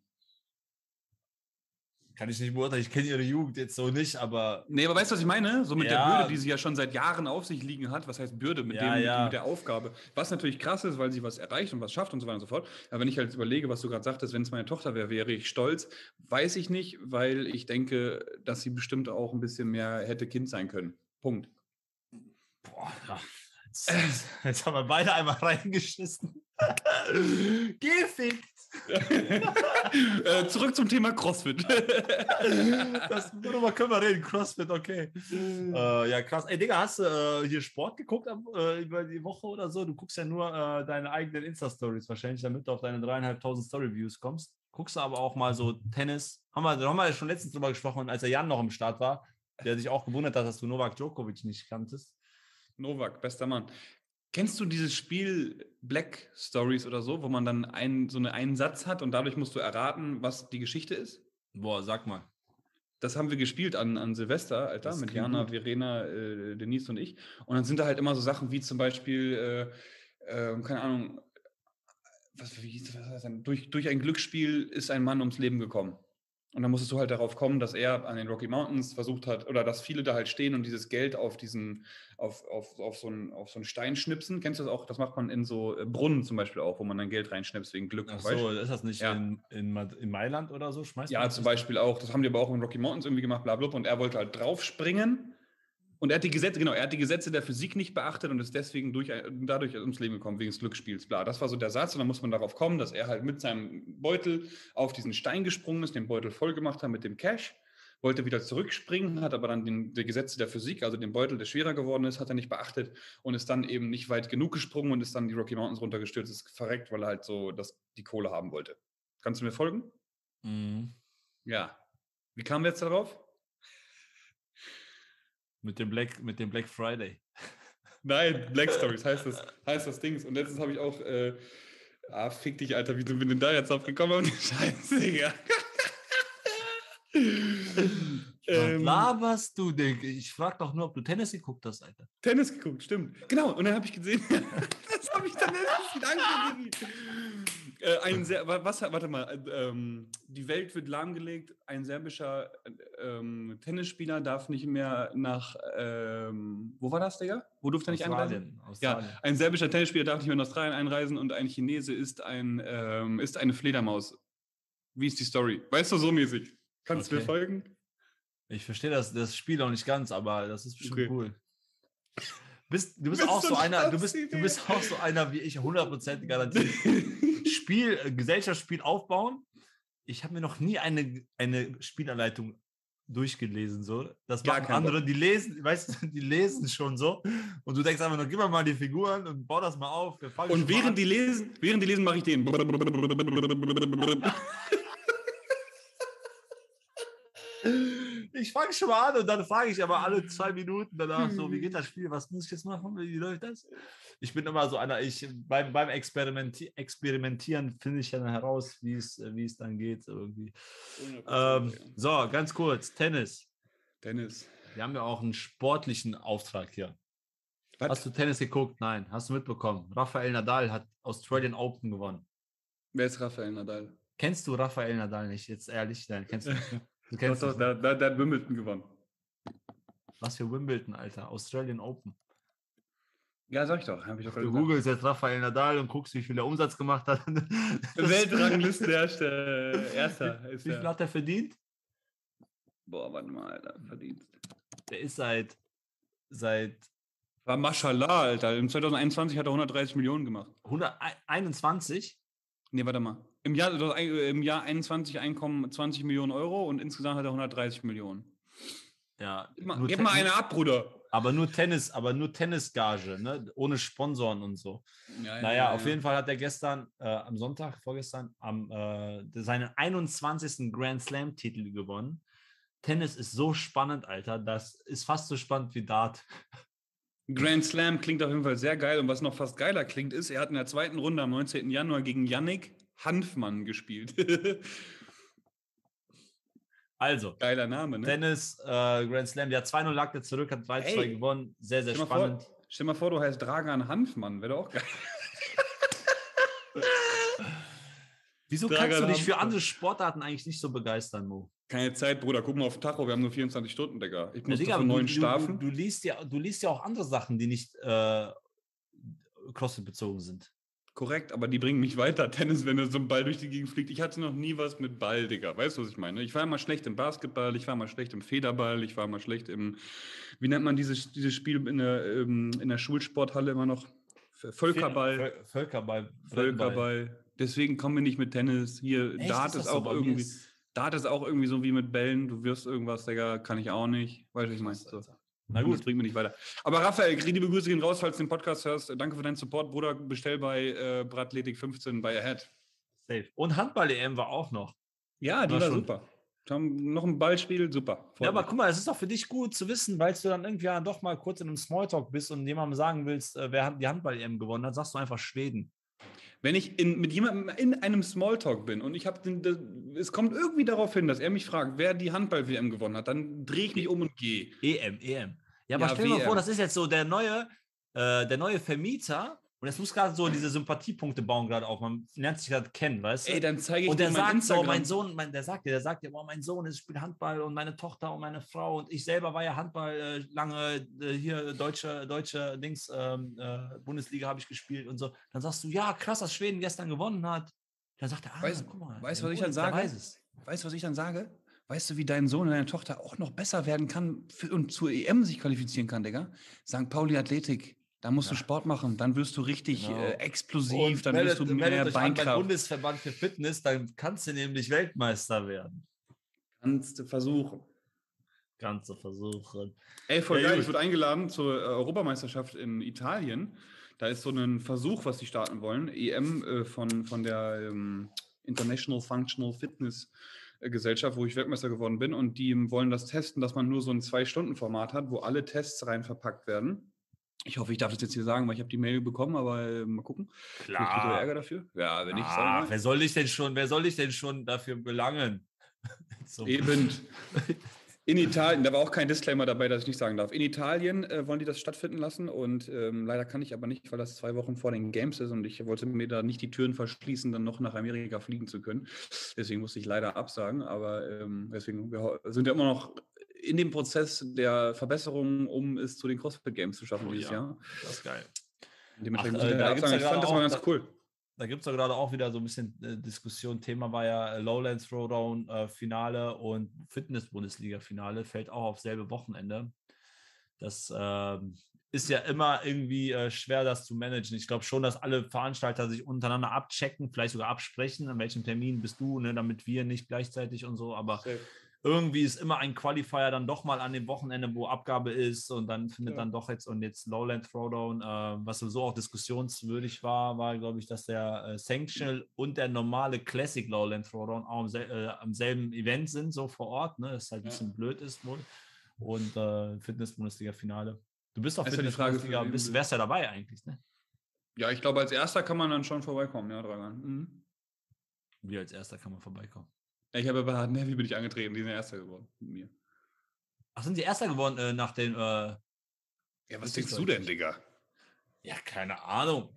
Kann ich nicht beurteilen, ich kenne ihre Jugend jetzt so nicht, aber. Nee, aber weißt du, was ich meine? So mit der Bürde, die sie ja schon seit Jahren auf sich liegen hat. Was heißt Bürde? Mit der Aufgabe. Was natürlich krass ist, weil sie was erreicht und was schafft und so weiter und so fort. Aber wenn ich halt überlege, was du gerade sagtest, wenn es meine Tochter wäre, wäre ich stolz. Weiß ich nicht, weil ich denke, dass sie bestimmt auch ein bisschen mehr hätte Kind sein können. Punkt. Boah, ja. Jetzt haben wir beide einmal reingeschissen. Gefickt! Zurück zum Thema CrossFit. Darüber können wir reden, CrossFit, okay. Ja, krass. Ey, Digga, hast du hier Sport geguckt über die Woche oder so? Du guckst ja nur deine eigenen Insta-Stories wahrscheinlich, damit du auf deine 3.500 Story-Views kommst. Guckst du aber auch mal so Tennis. Haben wir ja schon letztens drüber gesprochen, als der Jan noch im Start war, der sich auch gewundert hat, dass du Novak Djokovic nicht kanntest. Novak, bester Mann. Kennst du dieses Spiel Black Stories oder so, wo man dann einen Satz hat und dadurch musst du erraten, was die Geschichte ist? Boah, sag mal. Das haben wir gespielt an Silvester, Alter, mit Jana, Verena, Denise und ich. Und dann sind da halt immer so Sachen wie zum Beispiel, keine Ahnung, wie hieß das denn? Durch ein Glücksspiel ist ein Mann ums Leben gekommen. Und dann musstest du halt darauf kommen, dass er an den Rocky Mountains versucht hat, oder dass viele da halt stehen und dieses Geld auf so einen Stein schnipsen. Kennst du das auch? Das macht man in so Brunnen zum Beispiel auch, wo man dann Geld reinschnipst wegen Glück. Ach so, ist das nicht in Mailand oder so? Ja, zum Beispiel auch. Das haben die aber auch in Rocky Mountains irgendwie gemacht, bla bla. Und er wollte halt draufspringen. Und er hat die Gesetze der Physik nicht beachtet und ist deswegen dadurch ums Leben gekommen, wegen des Glücksspiels, bla. Das war so der Satz und dann muss man darauf kommen, dass er halt mit seinem Beutel auf diesen Stein gesprungen ist, den Beutel voll gemacht hat mit dem Cash, wollte wieder zurückspringen, hat aber dann die Gesetze der Physik, also den Beutel, der schwerer geworden ist, hat er nicht beachtet und ist dann eben nicht weit genug gesprungen und ist dann die Rocky Mountains runtergestürzt, ist verreckt, weil er halt so die Kohle haben wollte. Kannst du mir folgen? Mhm. Ja. Wie kamen wir jetzt darauf? Mit dem Black Friday. Nein, Black Stories heißt das Dings. Und letztens habe ich auch, fick dich, Alter, wie du bin denn da jetzt drauf gekommen? Scheiße, Digga. Was laberst du, Digga? Ich frag doch nur, ob du Tennis geguckt hast, Alter. Tennis geguckt, stimmt. Genau, und dann habe ich gesehen, das habe ich dann letztens angesehen. Warte mal, die Welt wird lahmgelegt, ein serbischer Tennisspieler darf nicht mehr nach, wo war das, Digga? Wo durfte er nicht einreisen? Australien. Ja, ein serbischer Tennisspieler darf nicht mehr nach Australien einreisen und ein Chinese ist eine Fledermaus. Wie ist die Story? Weißt du, so mäßig. Kannst du mir folgen? Ich verstehe das Spiel auch nicht ganz, aber das ist bestimmt cool. Du bist auch so einer wie ich, 100% garantiert. Gesellschaftsspiel aufbauen. Ich habe mir noch nie eine Spielanleitung durchgelesen. So. Das machen andere, die lesen schon so. Und du denkst einfach nur, gib mir mal die Figuren und bau das mal auf. Und während die lesen, mache ich den. Ich fange schon mal an und dann frage ich aber alle 2 Minuten danach so, wie geht das Spiel, was muss ich jetzt machen, wie läuft das? Ich bin immer so einer, beim Experimentieren finde ich dann heraus, wie es dann geht irgendwie. 100%, So, ganz kurz, Tennis. Tennis. Wir haben ja auch einen sportlichen Auftrag hier. Was? Hast du Tennis geguckt? Nein. Hast du mitbekommen? Rafael Nadal hat Australian Open gewonnen. Wer ist Rafael Nadal? Kennst du Rafael Nadal nicht? Jetzt ehrlich, nein, kennst du nicht. Du Doch, kennst doch, nicht. der hat Wimbledon gewonnen. Was für Wimbledon, Alter? Australian Open. Ja, sag ich doch. Hab ich doch Du gesagt. googelst jetzt Rafael Nadal und guckst, wie viel der Umsatz gemacht hat. Weltrangliste Erster. Wie viel hat er verdient? Boah, warte mal, Alter. Verdienst. Der ist seit War Mashallah, Alter. Im 2021 hat er 130 Millionen gemacht. 121. Nee, warte mal. Im Jahr 21 Einkommen 20 Millionen Euro und insgesamt hat er 130 Millionen. Ja, Gib mal eine ab, Bruder. Aber nur Tennisgage, ne? Ohne Sponsoren und so. Ja, auf jeden Fall hat er gestern, am Sonntag, vorgestern, seinen 21. Grand Slam-Titel gewonnen. Tennis ist so spannend, Alter. Das ist fast so spannend wie Dart. Grand Slam klingt auf jeden Fall sehr geil. Und was noch fast geiler klingt, ist, er hat in der zweiten Runde am 19. Januar gegen Yannick Hanfmann gespielt. Also, geiler Name, ne? Tennis, Grand Slam, der 2-0 lag der zurück, hat 3-2 gewonnen. Sehr, sehr spannend. Stell mal vor, du heißt Dragan Hanfmann, wäre doch auch geil. Wieso kannst du dich für andere Sportarten eigentlich nicht so begeistern, Mo? Keine Zeit, Bruder. Guck mal auf den Tacho, wir haben nur 24 Stunden, Digga. Ich muss Digga, von 9 schlafen. Du liest ja auch andere Sachen, die nicht CrossFit bezogen sind. Korrekt, aber die bringen mich weiter. Tennis, wenn so ein Ball durch die Gegend fliegt. Ich hatte noch nie was mit Ball, Digga. Weißt du, was ich meine? Ich war immer schlecht im Basketball, ich war immer schlecht im Federball, ich war immer schlecht im, wie nennt man dieses Spiel in der Schulsporthalle immer noch? Völkerball. Völkerball. Deswegen kommen wir nicht mit Tennis. Hier, Echt? Dart ist auch irgendwie. Dart ist auch irgendwie so wie mit Bällen. Du wirfst irgendwas, Digga, kann ich auch nicht. Weißt du, was ich meine? So. Na gut. Das bringt mir nicht weiter. Aber Raphael, liebe Grüße gehen raus, falls du den Podcast hörst. Danke für deinen Support, Bruder. Bestell bei Brathletik 15 bei Ahead. Safe. Und Handball-EM war auch noch. Ja, die war super. Wir haben noch ein Ballspiel, super. Ja, aber guck mal, es ist doch für dich gut zu wissen, weil du dann irgendwie doch mal kurz in einem Smalltalk bist und jemandem sagen willst, wer hat die Handball-EM gewonnen, dann sagst du einfach Schweden. Wenn ich mit jemandem in einem Smalltalk bin und es kommt irgendwie darauf hin, dass er mich fragt, wer die Handball-WM gewonnen hat, dann drehe ich mich um und gehe. EM. Ja, aber stell dir mal vor, das ist jetzt so der neue Vermieter und es muss gerade so diese Sympathiepunkte bauen gerade auf. Man lernt sich gerade kennen, weißt du? Ey, dann zeige ich und der dir mein sagt Instagram. so, der sagt dir, oh, mein Sohn spielt Handball und meine Tochter und meine Frau und ich selber war ja Handball lange hier deutsche Dings Bundesliga habe ich gespielt und so. Dann sagst du, ja, krass, dass Schweden gestern gewonnen hat. Dann sagt er, guck mal. Weißt du, was ich dann sage? Weißt du, was ich dann sage? Weißt du, wie dein Sohn und deine Tochter auch noch besser werden kann und zur EM sich qualifizieren kann, Digga? St. Pauli Athletik. Da musst du Sport machen, dann wirst du richtig explosiv, dann wirst du mehr Beinkraft. Beim Bundesverband für Fitness, dann kannst du nämlich Weltmeister werden. Kannst du versuchen. Ey, voll geil, ich wurde eingeladen zur Europameisterschaft in Italien. Da ist so ein Versuch, was die starten wollen. EM von der International Functional Fitness Gesellschaft, wo ich Weltmeister geworden bin. Und die wollen das testen, dass man nur so ein 2-Stunden-Format hat, wo alle Tests rein verpackt werden. Ich hoffe, ich darf das jetzt hier sagen, weil ich habe die Mail bekommen, aber mal gucken. Klar. Kriege ich Ärger dafür? Ja, wenn nicht, sag mal. Wer soll dich denn schon dafür belangen? So. Eben. In Italien, da war auch kein Disclaimer dabei, dass ich nicht sagen darf. In Italien wollen die das stattfinden lassen und leider kann ich aber nicht, weil das 2 Wochen vor den Games ist und ich wollte mir da nicht die Türen verschließen, dann noch nach Amerika fliegen zu können. Deswegen musste ich leider absagen, aber deswegen sind wir immer noch in dem Prozess der Verbesserung, um es zu den CrossFit Games zu schaffen dieses Jahr. Das ist geil. Dementsprechend muss ich absagen. Ich fand das mal ganz cool. Da gibt es ja gerade auch wieder so ein bisschen Diskussion. Thema war ja Lowlands Throwdown Finale und Fitness-Bundesliga-Finale. Fällt auch auf selbe Wochenende. Das ist ja immer irgendwie schwer, das zu managen. Ich glaube schon, dass alle Veranstalter sich untereinander abchecken, vielleicht sogar absprechen, an welchem Termin bist du, ne, damit wir nicht gleichzeitig und so. Aber irgendwie ist immer ein Qualifier dann doch mal an dem Wochenende, wo Abgabe ist und dann findet dann doch jetzt Lowland Throwdown, was sowieso auch diskussionswürdig war, glaube ich, dass der Sanctional und der normale Classic Lowland Throwdown auch am selben Event sind, so vor Ort, ne, das halt ein bisschen blöd ist wohl. Und Fitness-Bundesliga-Finale. Du bist doch Fitness-Bundesliga, wärst ja dabei eigentlich, ne? Ja, ich glaube, als Erster kann man dann schon vorbeikommen, ja, Dragan. Mhm. Wie als Erster kann man vorbeikommen? Ich habe bei Hard Navy bin ich angetreten, die sind Erster geworden mit mir. Ach, sind die Erster geworden nach den... ja, was denkst du denn, Digga? Ja, keine Ahnung.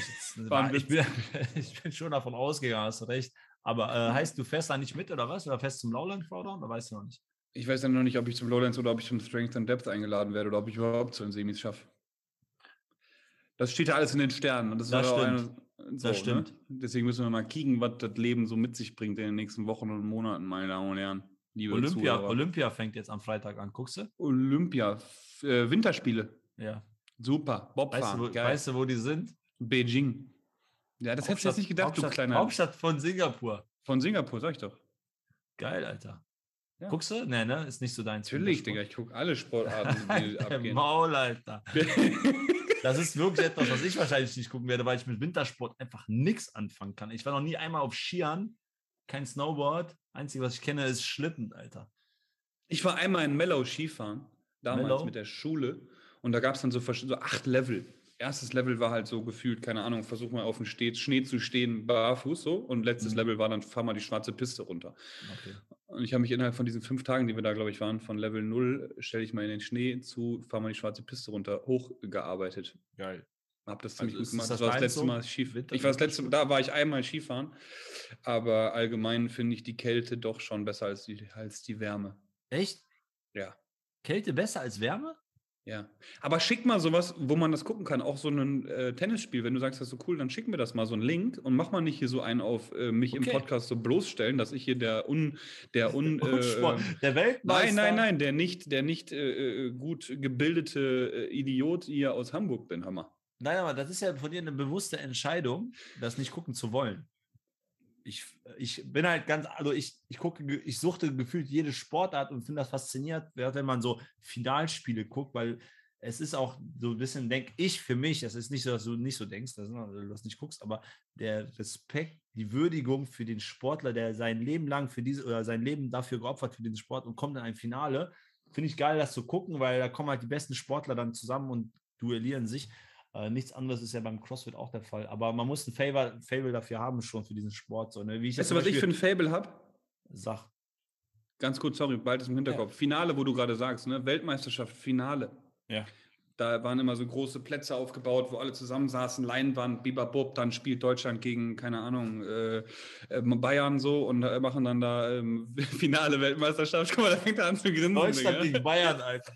Ich bin schon davon ausgegangen, hast du recht. Aber heißt, du fährst da nicht mit oder was? Oder fährst zum Lowland Throwdown? Da weißt du noch nicht. Ich weiß ja noch nicht, ob ich zum Lowlands oder ob ich zum Strength and Depth eingeladen werde oder ob ich überhaupt zu den Semis schaffe. Das steht ja alles in den Sternen. Und das stimmt. Das stimmt. Ne? Deswegen müssen wir mal kicken, was das Leben so mit sich bringt in den nächsten Wochen und Monaten, meine Damen und Herren. Olympia fängt jetzt am Freitag an. Guckst du? Olympia. Winterspiele. Ja. Super. Bobfahren. Weißt du, wo die sind? Beijing. Ja, das hättest du jetzt nicht gedacht, du kleiner. Hauptstadt von Singapur. Von Singapur, sag ich doch. Geil, Alter. Ja. Guckst du? Nee, ne? Ist nicht so deins. Natürlich, Digga. Ich gucke alle Sportarten, die abgehen. Maul, Alter. Das ist wirklich etwas, was ich wahrscheinlich nicht gucken werde, weil ich mit Wintersport einfach nichts anfangen kann. Ich war noch nie einmal auf Skiern, kein Snowboard. Einzige, was ich kenne, ist Schlitten, Alter. Ich war einmal in Mellow Skifahren, damals mit der Schule. Und da gab es dann so 8 Level. Erstes Level war halt so gefühlt, keine Ahnung, versuch mal auf dem Schnee zu stehen, barfuß so. Und letztes Level war dann, fahr mal die schwarze Piste runter. Okay. Und ich habe mich innerhalb von diesen 5 Tagen, die wir da, glaube ich, waren, von Level 0, stelle ich mal in den Schnee zu, fahr mal die schwarze Piste runter, hochgearbeitet. Geil. Hab das ziemlich gut gemacht. Das war das letzte Mal Skifahren. Da war ich einmal Skifahren. Aber allgemein finde ich die Kälte doch schon besser als die Wärme. Echt? Ja. Kälte besser als Wärme? Ja, aber schick mal sowas, wo man das gucken kann, auch so ein Tennisspiel. Wenn du sagst, das ist so cool, dann schick mir das mal so einen Link und mach mal nicht hier so einen auf mich im Podcast so bloßstellen, dass ich hier der Weltmeister. Nein, der nicht gut gebildete Idiot hier aus Hamburg bin, Hammer. Nein, aber das ist ja von dir eine bewusste Entscheidung, das nicht gucken zu wollen. Ich bin halt ich suchte gefühlt jede Sportart und finde das faszinierend, wenn man so Finalspiele guckt, weil es ist auch so ein bisschen, denke ich für mich, das ist nicht so, dass du nicht so denkst, dass du das nicht guckst, aber der Respekt, die Würdigung für den Sportler, der sein Leben lang sein Leben dafür geopfert für den Sport und kommt in ein Finale, finde ich geil, das zu gucken, weil da kommen halt die besten Sportler dann zusammen und duellieren sich. Nichts anderes ist ja beim CrossFit auch der Fall. Aber man muss ein Fable dafür haben schon für diesen Sport. So, ne? Weißt du, was ich für ein Fable habe? Sag. Ganz kurz, sorry, bald ist im Hinterkopf. Ja. Finale, wo du gerade sagst, ne? Weltmeisterschaft, Finale. Ja. Da waren immer so große Plätze aufgebaut, wo alle zusammensaßen, Leinwand, bibabub, dann spielt Deutschland gegen, keine Ahnung, Bayern so und machen dann da Finale Weltmeisterschaft. Guck mal, da fängt er an zu grinsen. Deutschland gegen Bayern, Alter.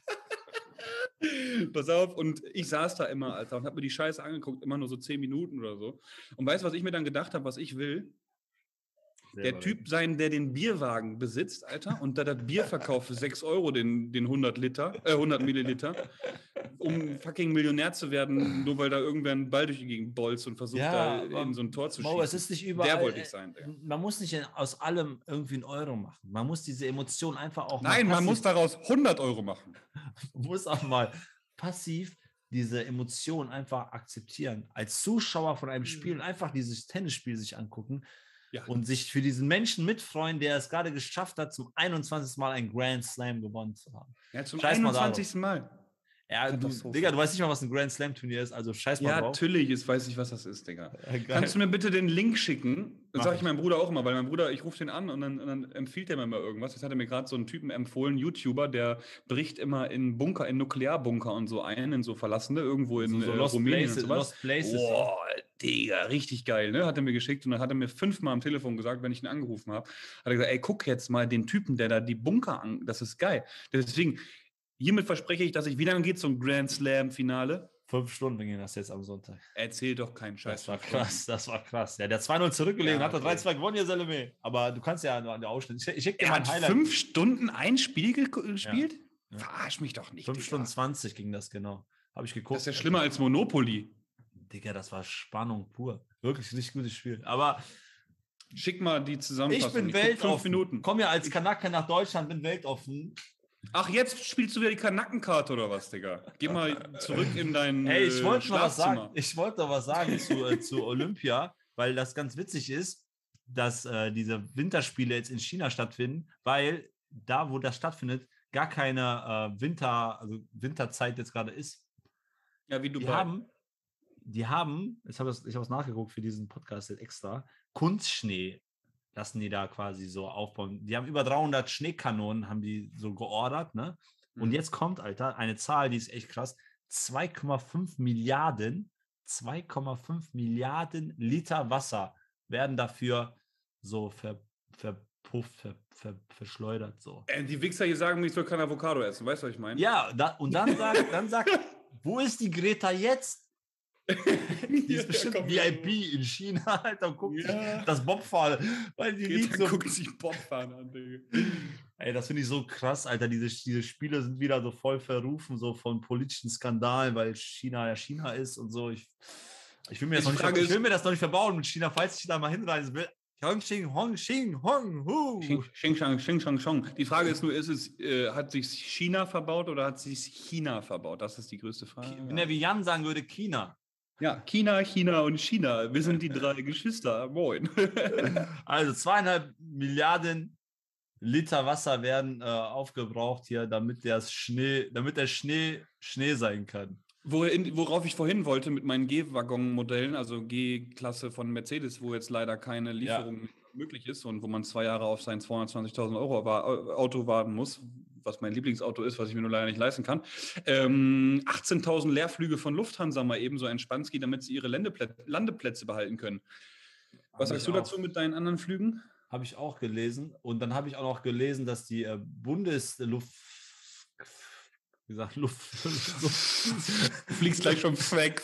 Pass auf, und ich saß da immer, Alter, und habe mir die Scheiße angeguckt, immer nur so 10 Minuten oder so. Und weißt du, was ich mir dann gedacht habe, was ich will? Der Typ sein, der den Bierwagen besitzt, Alter, und da das Bier verkauft für 6 Euro den 100 Milliliter, um fucking Millionär zu werden, nur weil da irgendwer einen Ball durch die Gegend bolzt und versucht, da in so ein Tor zu schießen. Es ist nicht überall, der wollte ich sein. Man muss nicht aus allem irgendwie einen Euro machen. Man muss diese Emotion einfach auch Nein, man muss daraus 100 Euro machen. Man muss auch mal passiv diese Emotion einfach akzeptieren. Als Zuschauer von einem Spiel und einfach dieses Tennisspiel sich angucken. Ja. Und sich für diesen Menschen mitfreuen, der es gerade geschafft hat, zum 21. Mal einen Grand Slam gewonnen zu haben. Ja, zum 21. Mal. Ja, Digga, du weißt nicht mal, was ein Grand Slam Turnier ist, also scheiß mal drauf. Ja, natürlich weiß ich, was das ist, Digga. Kannst du mir bitte den Link schicken? Das sage ich meinem Bruder auch immer, weil mein Bruder, ich rufe den an und dann empfiehlt er mir mal irgendwas. Jetzt hat er mir gerade so einen Typen empfohlen, YouTuber, der bricht immer in Bunker, in Nuklearbunker und so ein, in so verlassene, irgendwo in Rumänien und sowas. Lost Places. Boah, Digga, richtig geil, ne? Hat er mir geschickt und dann hat er mir 5-mal am Telefon gesagt, wenn ich ihn angerufen habe, hat er gesagt, ey, guck jetzt mal den Typen, der da die Bunker das ist geil. Deswegen, hiermit verspreche ich, dass wie lange geht so ein Grand Slam-Finale? 5 Stunden ging das jetzt am Sonntag. Erzähl doch keinen Scheiß. Das war krass. Ja, der 2-0 zurückgelegen, hat er 3-2 gewonnen, ihr Salome. Aber du kannst ja an der Ausschnitt. Ich schicke dir mal ein Highlight. 5 Stunden ein Spiel gespielt? Ja. Verarsch mich doch nicht. 5 Stunden 20 ging das, genau. Habe ich geguckt. Das ist ja schlimmer als Monopoly. Digga, das war Spannung pur. Wirklich richtig gutes Spiel. Aber Schick mal die Ich Zusammenfassung. bin guck 5 weltoffen. Minuten. Komm ja als Kanake nach Deutschland, bin weltoffen. Ach, jetzt spielst du wieder die Kanackenkarte oder was, Digga? Geh mal zurück in dein Hey, ich wollte noch was sagen. Schlafzimmer. Ich wollte noch was sagen zu Olympia, weil das ganz witzig ist, dass diese Winterspiele jetzt in China stattfinden, weil da, wo das stattfindet, gar keine Winterzeit jetzt gerade ist. Ja, wie Die Dubai. haben, ich habe es nachgeguckt für diesen Podcast jetzt extra, Kunstschnee lassen die da quasi so aufbauen. Die haben über 300 Schneekanonen, haben die so geordert, ne? Und Mhm. jetzt kommt, Alter, eine Zahl, die ist echt krass. 2,5 Milliarden Liter Wasser werden dafür so verschleudert. So. Die Wichser hier sagen mir, ich soll kein Avocado essen. Weißt du, was ich meine? Ja, und dann sagt, wo ist die Greta jetzt? Die ist bestimmt komm, VIP in China, Alter, und guckt sich Ja. das Bobfahren, weil die liegt so. guckt sich Bobfahren an, Digga. Ey, das finde ich so krass, Alter. Diese Spiele sind wieder so voll verrufen, so von politischen Skandalen, weil China ja China ist und so. Ich will mir ich will mir das noch nicht verbauen mit China, falls ich da mal hinreisen will. Hong Xing, Hong Xing, Hong Hu. Xing Shang Shong. Die Frage ist nur, hat sich China verbaut oder hat sich China verbaut? Das ist die größte Frage. Wenn er wie Jan sagen würde, China. Ja, China und China. Wir sind die 3 Geschwister. Moin. Also 2,5 Milliarden Liter Wasser werden aufgebraucht hier, damit der Schnee sein kann. Worauf ich vorhin wollte mit meinen G-Waggon-Modellen, also G-Klasse von Mercedes, wo jetzt leider keine Lieferung möglich ist und wo man 2 Jahre auf sein 220.000 Euro Auto warten muss, was mein Lieblingsauto ist, was ich mir nur leider nicht leisten kann. 18.000 Leerflüge von Lufthansa mal eben so ein Spanski, damit sie ihre Landeplätze behalten können. Was sagst du dazu mit deinen anderen Flügen? Habe ich auch gelesen. Und dann habe ich auch noch gelesen, dass die Bundesluft. Wie gesagt, Luft. Du fliegst gleich schon weg.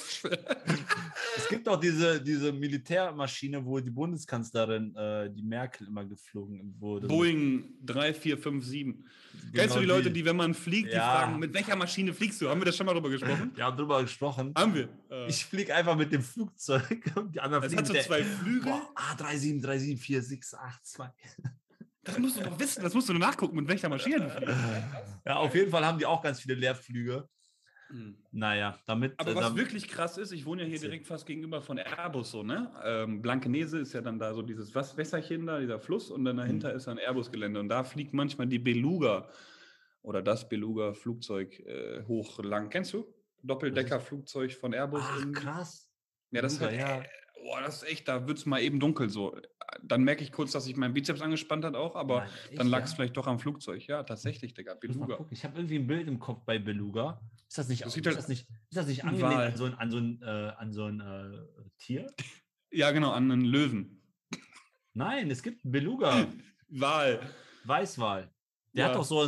Es gibt auch diese Militärmaschine, wo die Bundeskanzlerin, die Merkel, immer geflogen wurde. Boeing 3457. Genau. Kennst du die Leute, die, wenn man fliegt, die Ja. fragen, mit welcher Maschine fliegst du? Haben wir das schon mal drüber gesprochen? Wir haben drüber gesprochen. Haben wir. Ich fliege einfach mit dem Flugzeug. Und die anderen Es fliegen hat so mit 2 Flügel. A37, 37, 4, 6, 8, 2. Das musst du doch wissen, das musst du nur nachgucken, mit welcher Maschine du fliegst. Ja, auf jeden Fall haben die auch ganz viele Leerflüge. Naja, damit. Aber was wirklich krass ist, ich wohne ja hier direkt fast gegenüber von Airbus, so, ne? Blankenese ist ja dann da so dieses Wässerchen da, dieser Fluss, und dann dahinter ist ein Airbus-Gelände. Und da fliegt manchmal die Beluga oder das Beluga-Flugzeug hoch lang. Kennst du? Doppeldecker-Flugzeug von Airbus. Ach, krass. Ja, das ist halt, das ist echt, da wird es mal eben dunkel so. Dann merke ich kurz, dass sich mein Bizeps angespannt hat auch, aber Nein, echt, dann lag es vielleicht doch am Flugzeug. Ja, tatsächlich, Digga, Ich muss mal Beluga. gucken. Ich habe irgendwie ein Bild im Kopf bei Beluga. Ist das nicht, Das ist sieht halt- das nicht, ist das nicht ein angelehnt Wal. an so ein Tier? Ja, genau, an einen Löwen. Nein, es gibt einen Beluga, Wal. Weißwal. Der Ja. hat doch so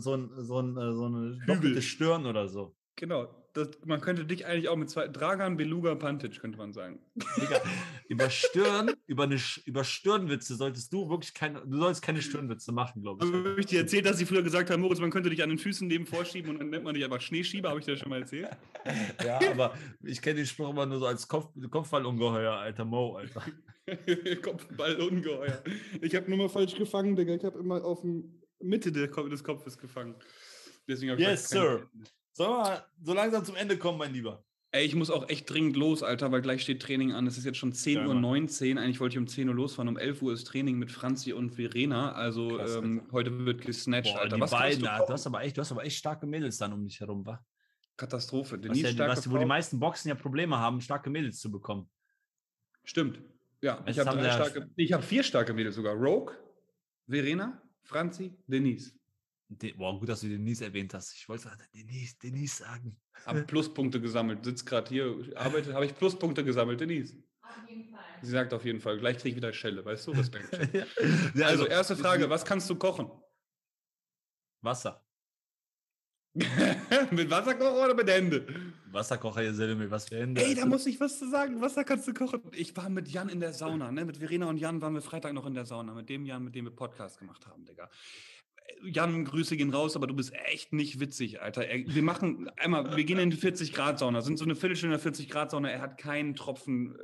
eine doppelte Stirn oder so. Genau. Man könnte dich eigentlich auch mit 2 Dragan, Beluga, Pantic, könnte man sagen. Digga, über Stirnwitze solltest du wirklich du sollst keine Stirnwitze machen, glaube ich. Habe ich dir erzählt, dass sie früher gesagt haben, Moritz, man könnte dich an den Füßen neben vorschieben und dann nennt man dich einfach Schneeschieber? Habe ich dir schon mal erzählt? Ja, aber ich kenne den Spruch immer nur so als Kopfballungeheuer, alter Mo, Alter. Kopfballungeheuer. Ich habe nur mal falsch gefangen, Digga. Ich habe immer auf der Mitte des Kopfes gefangen. Deswegen habe ich Yes, Sir. Sollen wir so langsam zum Ende kommen, mein Lieber? Ey, ich muss auch echt dringend los, Alter, weil gleich steht Training an. Es ist jetzt schon 10:19 Uhr. Eigentlich wollte ich um 10 Uhr losfahren. Um 11 Uhr ist Training mit Franzi und Verena. Also Krass, heute wird gesnatcht, Boah, Alter. die Was beiden, kannst du du hast aber echt starke Mädels dann um dich herum, wa? Katastrophe. Was Denise, starke wo die Frau. meisten Boxen ja Probleme haben, starke Mädels zu bekommen. Stimmt. Ja, ich Jetzt habe haben wir- 4 starke Mädels sogar. Rogue, Verena, Franzi, Denise. Boah, gut, dass du Denise erwähnt hast. Ich wollte Denise sagen. Habe Pluspunkte gesammelt. Sitzt gerade hier, arbeite, habe ich Pluspunkte gesammelt, Denise. Auf jeden Fall. Sie sagt auf jeden Fall, gleich kriege ich wieder Schelle, weißt du? Respekt. Ja, Also erste Frage, was kannst du kochen? Wasser. Mit Wasserkocher oder mit Händen? Wasserkocher, ihr seid mir was für Hände. Ey, da muss ich was zu sagen. Wasser kannst du kochen. Ich war mit Jan in der Sauna, ne? Mit Verena und Jan waren wir Freitag noch in der Sauna. Mit dem Jan, mit dem wir Podcast gemacht haben, Digga. Jan, Grüße gehen raus, aber du bist echt nicht witzig, Alter. Wir gehen in die 40-Grad-Sauna, sind so eine Viertelstunde in der 40-Grad-Sauna. Er hat keinen Tropfen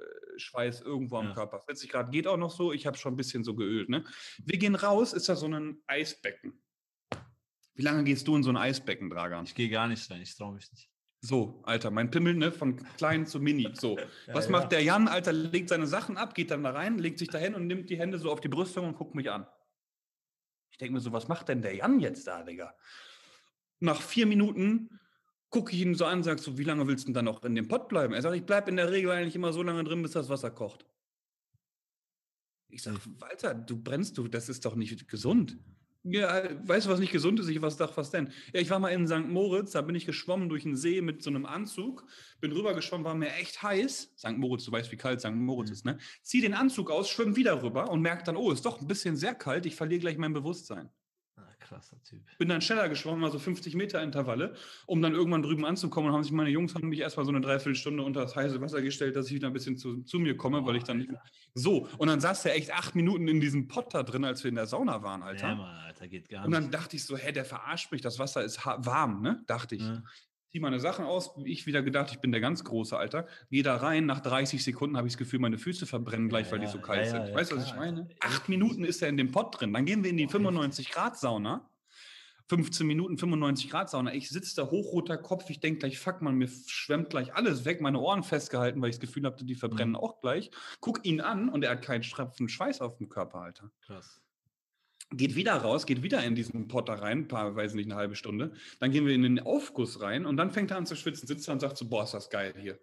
Schweiß irgendwo am Ja. Körper. 40 Grad geht auch noch so, ich habe schon ein bisschen so geölt. Ne? Wir gehen raus, ist da so ein Eisbecken. Wie lange gehst du in so ein Eisbecken, Dragan? Ich gehe gar nicht rein, ich traue mich nicht. So, Alter, mein Pimmel, ne, von klein zu mini. So, Ja, was macht der Jan, Alter, legt seine Sachen ab, geht dann da rein, legt sich da hin und nimmt die Hände so auf die Brüstung und guckt mich an. Ich denke mir so, was macht denn der Jan jetzt da, Digga? Nach 4 Minuten gucke ich ihn so an und sage so, wie lange willst du denn dann noch in dem Pott bleiben? Er sagt, ich bleibe in der Regel eigentlich immer so lange drin, bis das Wasser kocht. Ich sage, Walter, du brennst, das ist doch nicht gesund. Ja, weißt du, was nicht gesund ist? Ich sag, was denn? Ja, ich war mal in St. Moritz, da bin ich geschwommen durch einen See mit so einem Anzug, bin rüber geschwommen, war mir echt heiß. St. Moritz, du weißt, wie kalt St. Moritz ist, ne? Zieh den Anzug aus, schwimm wieder rüber und merke dann, oh, ist doch ein bisschen sehr kalt, ich verliere gleich mein Bewusstsein. Krasser Typ. Bin dann schneller geschwommen, also 50 Meter Intervalle, um dann irgendwann drüben anzukommen. Und meine Jungs haben mich erstmal so eine Dreiviertelstunde unter das heiße Wasser gestellt, dass ich wieder ein bisschen zu mir komme, weil ich dann nicht. So, und dann saß der echt 8 Minuten in diesem Pott da drin, als wir in der Sauna waren, Alter. Ja, Mann, Alter, geht gar nicht. Und dann dachte ich so, der verarscht mich, das Wasser ist warm, ne? Dachte ich. Ja. Zieh meine Sachen aus, ich wieder gedacht, ich bin der ganz große, Alter. Geh da rein, nach 30 Sekunden habe ich das Gefühl, meine Füße verbrennen gleich, weil die so kalt sind. Weißt du, was ich meine? 8 Minuten ist er in dem Pott drin. Dann gehen wir in die 95-Grad-Sauna. 15 Minuten 95 Grad Sauna. Ich sitze da, hochroter Kopf. Ich denke gleich, fuck man, mir schwemmt gleich alles weg. Meine Ohren festgehalten, weil ich das Gefühl hatte, die verbrennen auch gleich. Guck ihn an und er hat keinen Strapfen Schweiß auf dem Körper, Alter. Krass. Geht wieder raus, geht wieder in diesen Pott da rein, weiß nicht, eine halbe Stunde. Dann gehen wir in den Aufguss rein und dann fängt er an zu schwitzen, sitzt da und sagt so, boah, ist das geil hier.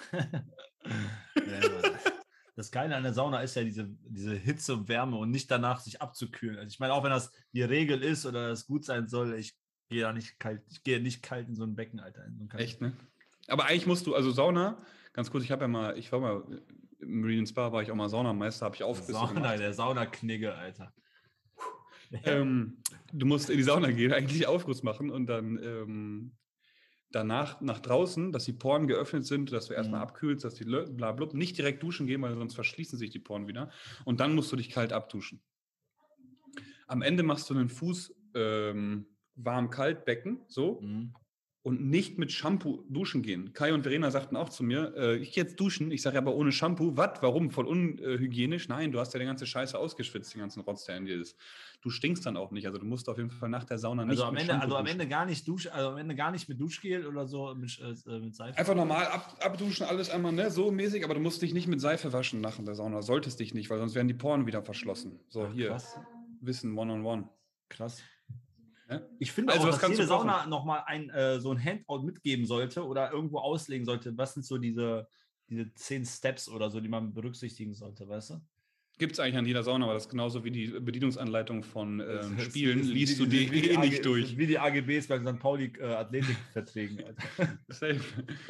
Das Geile an der Sauna ist ja diese Hitze und Wärme und nicht danach sich abzukühlen. Also ich meine, auch wenn das die Regel ist oder es gut sein soll, ich gehe nicht kalt in so ein Becken, Alter. Echt, ne? Aber eigentlich musst du, also Sauna, ganz kurz, ich war mal im Meridian Spa, war ich auch mal Saunameister, habe ich Aufgüsse gemacht. Der Saunaknigge, Alter. Du musst in die Sauna gehen, eigentlich Aufguss machen und dann danach nach draußen, dass die Poren geöffnet sind, dass du erstmal abkühlst, dass die blablabla, nicht direkt duschen gehen, weil sonst verschließen sich die Poren wieder. Und dann musst du dich kalt abduschen. Am Ende machst du einen Fuß warm-kalt-Becken, so. Und nicht mit Shampoo duschen gehen. Kai und Verena sagten auch zu mir, ich gehe jetzt duschen. Ich sage aber ohne Shampoo. Was? Warum? Voll unhygienisch? Nein, du hast ja die ganze Scheiße ausgeschwitzt, den ganzen Rotz, der in dir ist. Du stinkst dann auch nicht. Also du musst auf jeden Fall nach der Sauna nicht am Ende gar nicht duschen, also am Ende gar nicht mit Duschgel oder so mit Seife. Einfach normal abduschen, alles einmal, ne, so mäßig, aber du musst dich nicht mit Seife waschen nach der Sauna. Solltest dich nicht, weil sonst werden die Poren wieder verschlossen. So, hier. Krass. Wissen, one-on-one. Krass. Ja? Ich finde also, auch, dass jede Sauna nochmal so ein Handout mitgeben sollte oder irgendwo auslegen sollte. Was sind so diese 10 Steps oder so, die man berücksichtigen sollte, weißt du? Gibt es eigentlich an jeder Sauna, aber das ist genauso wie die Bedienungsanleitung von Spielen, liest du die nicht durch. Wie die AGBs bei St. Pauli Athletikverträgen. Safe.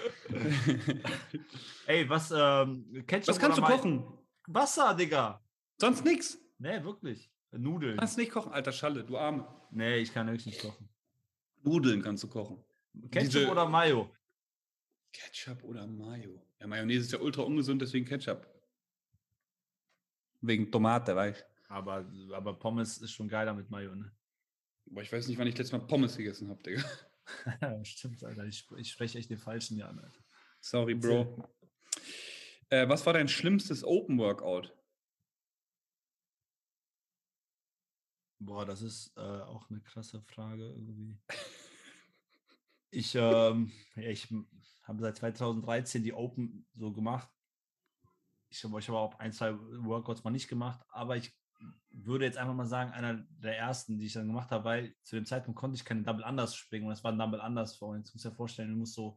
Ey, was Ketchup was kannst du kochen? Wasser, Digga. Sonst nix? Nee, wirklich. Nudeln. Kannst nicht kochen, alter Schalle, du Arme. Nee, ich kann wirklich nicht kochen. Nudeln kannst du kochen. Ketchup oder Mayo? Ketchup oder Mayo? Ja, Mayonnaise ist ja ultra ungesund, deswegen Ketchup. Wegen Tomate, weißt du. Aber Pommes ist schon geiler mit Mayo, ne? Aber ich weiß nicht, wann ich letztes Mal Pommes gegessen habe, Digga. Stimmt, Alter. Ich spreche echt den Falschen hier an, Alter. Sorry, Bro. Was war dein schlimmstes Open Workout? Boah, das ist auch eine krasse Frage irgendwie. Ich habe seit 2013 die Open so gemacht. Ich habe auch 1, 2 Workouts mal nicht gemacht, aber ich würde jetzt einfach mal sagen, einer der ersten, die ich dann gemacht habe, weil zu dem Zeitpunkt konnte ich keine Double Unders springen und das war ein Double Unders vor. Jetzt musst du dir vorstellen, du musst so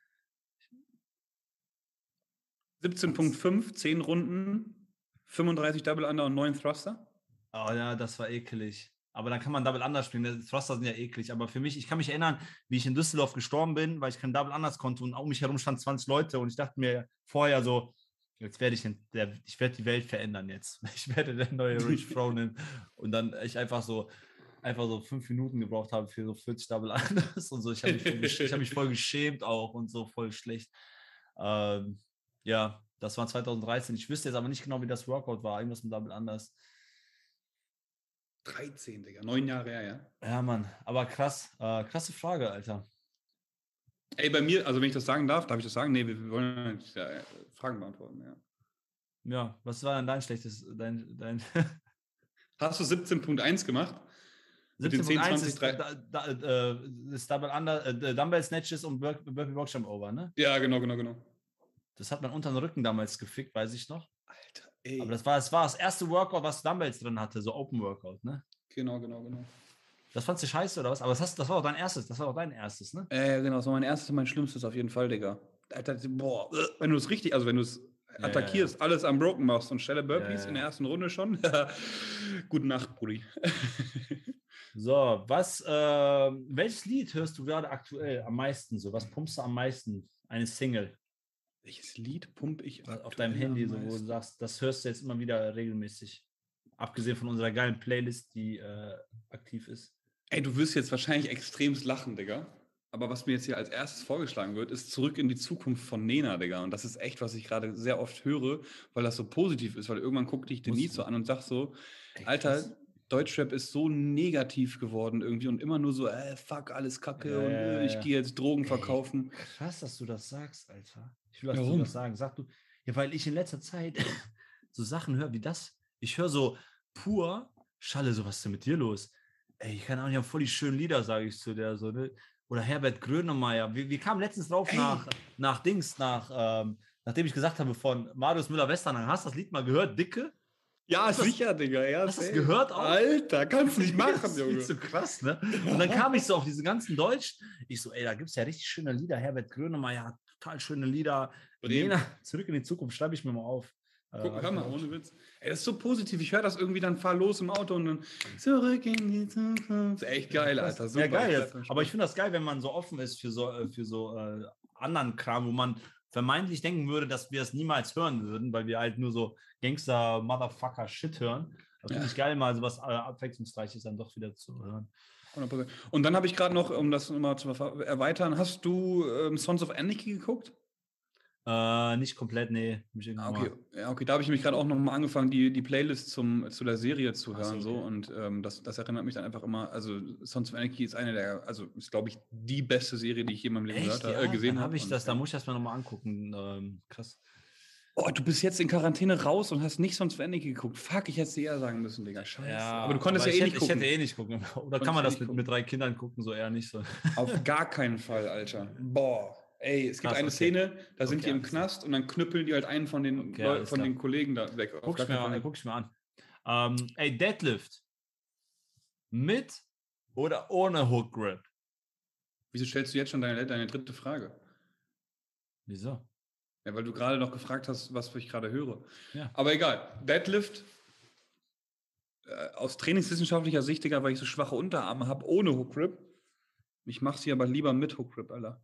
17,5, 10 Runden, 35 Double Under und 9 Thruster. Oh ja, das war ekelig. Aber dann kann man Double Unders springen. Die Thruster sind ja eklig. Aber für mich, ich kann mich erinnern, wie ich in Düsseldorf gestorben bin, weil ich kein Double Unders konnte und um mich herum standen 20 Leute und ich dachte mir vorher so, jetzt werde ich die Welt verändern jetzt. Ich werde der neue Rich Fronin. Und dann ich einfach so 5 Minuten gebraucht habe für so 40 Double Unders und so. Ich habe mich voll geschämt auch und so voll schlecht. Ja, das war 2013. Ich wüsste jetzt aber nicht genau, wie das Workout war. Irgendwas mit Double Unders. 13, Digga. 9 Jahre her, ja. Ja, Mann. Aber krass. Krasse Frage, Alter. Ey, bei mir, also wenn ich das sagen darf ich das sagen? Nee, wir wollen ja Fragen beantworten, ja. Ja, was war denn dein schlechtes, dein Hast du 17.1 gemacht? Mit den 10, 17.1 20, ist 3. das Dumbbell Snatches und Burpee Boxjump Over, ne? Ja, genau, genau, genau. Das hat man unter den Rücken damals gefickt, weiß ich noch. Alter, Aber ey. das war das erste Workout, was Dumbbells drin hatte, so Open Workout, ne? Genau, genau, genau. Das fandst du scheiße oder was? Aber das war auch dein erstes, das war auch dein erstes, ne? Genau, das war mein erstes und mein schlimmstes auf jeden Fall, Digga. Alter, boah, wenn du es richtig, also wenn du es Ja, ja, ja. attackierst, alles am Broken machst und stelle Ja, ja, Burpees in der ja. ersten Runde schon. Gute Nacht, Brudi. So, welches Lied hörst du gerade aktuell am meisten so? Was pumpst du am meisten? Eine Single Welches Lied pumpe ich auf deinem aktuell am Handy, so, wo du meisten? sagst, das hörst du jetzt immer wieder regelmäßig. Abgesehen von unserer geilen Playlist, die aktiv ist. Ey, du wirst jetzt wahrscheinlich extremst lachen, Digga. Aber was mir jetzt hier als erstes vorgeschlagen wird, ist Zurück in die Zukunft von Nena, Digga. Und das ist echt, was ich gerade sehr oft höre, weil das so positiv ist, weil irgendwann guckt dich Muss, Denise so an und sagt so, ey, krass. Alter, Deutschrap ist so negativ geworden irgendwie und immer nur so, fuck, alles Ja, Kacke und ja, ja, ich ja. gehe jetzt Drogen Ey, verkaufen. krass, dass du das sagst, Alter. Ich will, dass du das Warum? sagen. Sag du, ja, weil ich in letzter Zeit so Sachen höre wie das. Ich höre so pur, Schalle, so was ist denn mit dir los? Ey, ich kann auch nicht voll die schönen Lieder, sage ich zu der so, ne? Oder Herbert Grönemeyer. Wir kamen letztens drauf Ey, nachdem ich gesagt habe von Marius Müller-Westernhagen. Hast du das Lied mal gehört, Dicke? ja, Hast du das, sicher, Digga, ja, hast du das safe. gehört auch? Alter, kannst du nicht Das machen, ist viel Junge. zu krass, ne? Und dann kam ich so auf diese ganzen Deutsch. Ich so, ey, da gibt es ja richtig schöne Lieder. Herbert Grönemeyer hat total schöne Lieder. Bremen. Nena, zurück in die Zukunft, schreibe ich mir mal auf. Guck, Hab hör ich mir mal, auch ohne Witz. Ey, das ist so positiv. Ich höre das irgendwie, dann fahr los im Auto und dann zurück in die Zukunft. Ist echt ja, geil, krass. Alter. Ja, Super. Ich geil bleib jetzt. beim Aber ich Spaß. finde das geil, wenn man so offen ist für so anderen Kram, wo man vermeintlich denken würde, dass wir es niemals hören würden, weil wir halt nur so Gangster, Motherfucker, Shit hören. Das finde Ja, ich geil, mal so was Abwechslungsreiches dann doch wieder zu hören. 100%. Und dann habe ich gerade noch, um das nochmal zu erweitern, hast du Sons of Anarchy geguckt? Nicht komplett, nee. Mich Ah, irgendwann okay. mal. Ja, okay. Da habe ich mich gerade auch noch mal angefangen, die Playlist zu der Serie zu Achso, hören. So. okay. Und das erinnert mich dann einfach immer, also Sons of Anarchy ist eine der, also ist, glaube ich, die beste Serie, die ich je in meinem Leben Echt, ja? gesehen Dann habe habe. ich Und das, da ja. muss ich das mir nochmal angucken. Krass. Oh, du bist jetzt in Quarantäne raus und hast nicht Sons of Anarchy geguckt. Fuck, ich hätte es dir eher sagen müssen, Digga. Scheiße. Aber du Ja, konntest aber ja ich eh hätte, nicht ich hätte gucken. eh nicht gucken. Oder kann Konntest man eh das nicht mit gucken. 3 Kindern gucken? So eher nicht so. Auf gar keinen Fall, Alter. Boah. Ey, es gibt Krass, eine okay. Szene, da sind Okay, die im alles klar. Knast und dann knüppeln die halt einen von den Okay, alles von klar. den Kollegen da weg. Auf Guck gar ich keinen mir, Fall mit. guck ich mir an. Ey, Deadlift. Mit oder ohne Hook Grip? Wieso stellst du jetzt schon deine dritte Frage? Wieso? Ja, weil du gerade noch gefragt hast, was ich gerade höre. Ja. Aber egal. Deadlift aus trainingswissenschaftlicher Sicht, Digga, weil ich so schwache Unterarme habe, ohne Hook Grip. Ich mache sie aber lieber mit Hook Grip, Alter.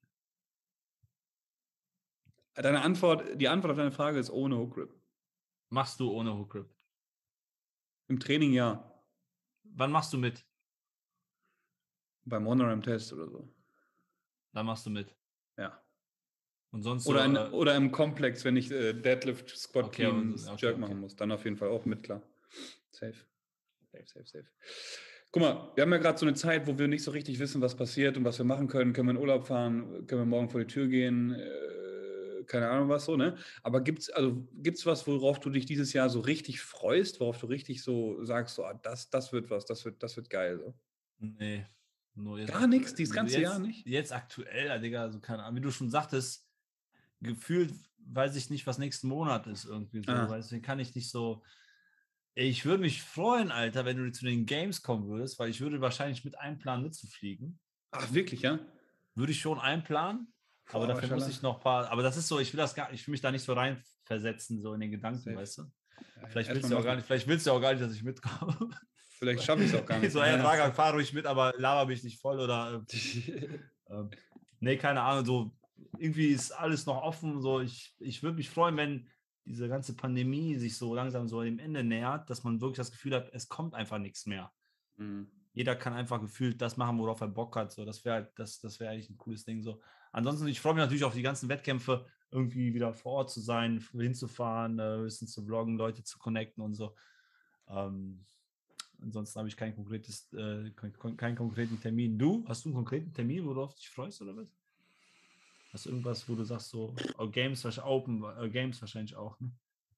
Die Antwort auf deine Frage ist ohne Hook Grip. Machst du ohne Hook Grip? Im Training ja. Wann machst du mit? Beim Monoram-Test oder so. Dann machst du mit. Ja. Und sonst so, Oder im Komplex, wenn ich Deadlift, Squat, okay, Clean, okay, Jerk okay. machen muss. Dann auf jeden Fall auch mit, klar. Safe. Safe. Guck mal, wir haben ja gerade so eine Zeit, wo wir nicht so richtig wissen, was passiert und was wir machen können. Können wir in Urlaub fahren? Können wir morgen vor die Tür gehen? Keine Ahnung was so, ne? Aber gibt's was, worauf du dich dieses Jahr so richtig freust, worauf du richtig so sagst, so, das wird was, das wird geil. So. Nee, nur jetzt Gar nichts, aktuell. dieses ganze Jahr nicht? Jetzt aktuell, Digga, also keine Ahnung. Wie du schon sagtest, gefühlt weiß ich nicht, was nächsten Monat ist irgendwie so. Ah. Deswegen kann ich nicht so. Ich würde mich freuen, Alter, wenn du zu den Games kommen würdest, weil ich würde wahrscheinlich mit einplanen, mitzufliegen. Ach, wirklich, ja? Würde ich schon einplanen, aber Boah, dafür muss Maschallah. ich noch ein paar. Aber das ist so, ich will mich da nicht so reinversetzen, so in den Gedanken, Safe. weißt du? Ja, Vielleicht willst erstmal du ja auch gar machen. nicht, vielleicht willst du ja auch gar nicht, dass ich mitkomme. Vielleicht schaffe ich es auch gar nicht. So, hey, Dragan, fahr ruhig mit, aber laber mich nicht voll oder nee, keine Ahnung, so irgendwie ist alles noch offen. So, ich würde mich freuen, wenn diese ganze Pandemie sich so langsam so dem Ende nähert, dass man wirklich das Gefühl hat, es kommt einfach nichts mehr. Mhm. Jeder kann einfach gefühlt das machen, worauf er Bock hat. So, das wäre eigentlich ein cooles Ding. So. Ansonsten, ich freue mich natürlich auf die ganzen Wettkämpfe, irgendwie wieder vor Ort zu sein, hinzufahren, ein bisschen zu vloggen, Leute zu connecten und so. Ansonsten habe ich keinen konkreten Termin. Du? Hast du einen konkreten Termin, worauf du dich freust oder was? Hast du irgendwas, wo du sagst, so Games, Games wahrscheinlich auch, ne?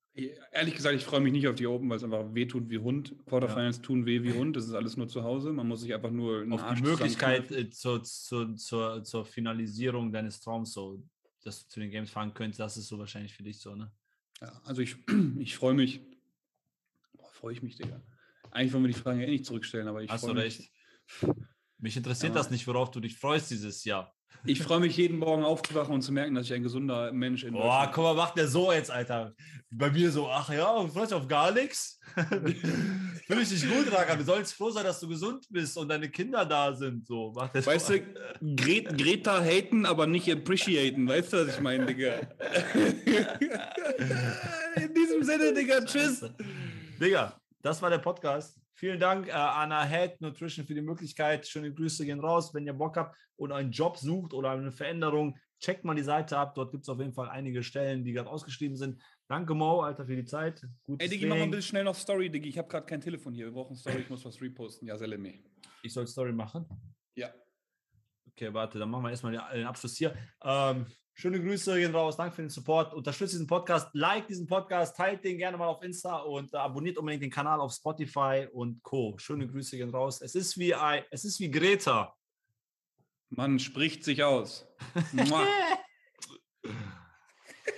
Ehrlich gesagt, ich freue mich nicht auf die Open, weil es einfach weh tut wie Hund. Quarterfinals tun weh wie Hund. Das ist alles nur zu Hause. Man muss sich einfach nur einen Auf die Arsch Möglichkeit zusammenkneifen. zur Finalisierung deines Traums, so, dass du zu den Games fahren könntest, das ist so wahrscheinlich für dich so, ne? Ja, also ich freue mich. Boah, freue ich mich, Digga. Eigentlich wollen wir die Fragen ja eh nicht zurückstellen, aber ich Hast du freue mich. recht. Mich interessiert Ja, das nicht, worauf du dich freust dieses Jahr. ich freue mich, jeden Morgen aufzuwachen und zu merken, dass ich ein gesunder Mensch in Boah, Deutschland guck mal, macht der so jetzt, Alter. Bei mir so, ach ja, du freust dich auf gar nichts. Finde ich nicht gut, Raka. Du sollst froh sein, dass du gesund bist und deine Kinder da sind. So, macht der Weißt so. du, Greta haten, aber nicht appreciaten. Weißt du, was ich meine, Digga? In diesem Sinne, Digga, tschüss. Digga, das war der Podcast. Vielen Dank an Ahead Nutrition für die Möglichkeit. Schöne Grüße gehen raus. Wenn ihr Bock habt und einen Job sucht oder eine Veränderung, checkt mal die Seite ab. Dort gibt es auf jeden Fall einige Stellen, die gerade ausgeschrieben sind. Danke, Mo, Alter, für die Zeit. Gutes Ey, Diggi, mach mal Training. bitte schnell noch Story, Diggi. Ich habe gerade kein Telefon hier. Wir brauchen Story. Ich muss was reposten. Ja, Seleme. Ich soll Story machen. Ja. Okay, warte, dann machen wir erstmal den Abschluss hier. Schöne Grüße gehen raus. Danke für den Support. Unterstützt diesen Podcast, liked diesen Podcast, teilt den gerne mal auf Insta und abonniert unbedingt den Kanal auf Spotify und Co. Schöne Grüße gehen raus. Es ist wie Greta. Man spricht sich aus. Mua.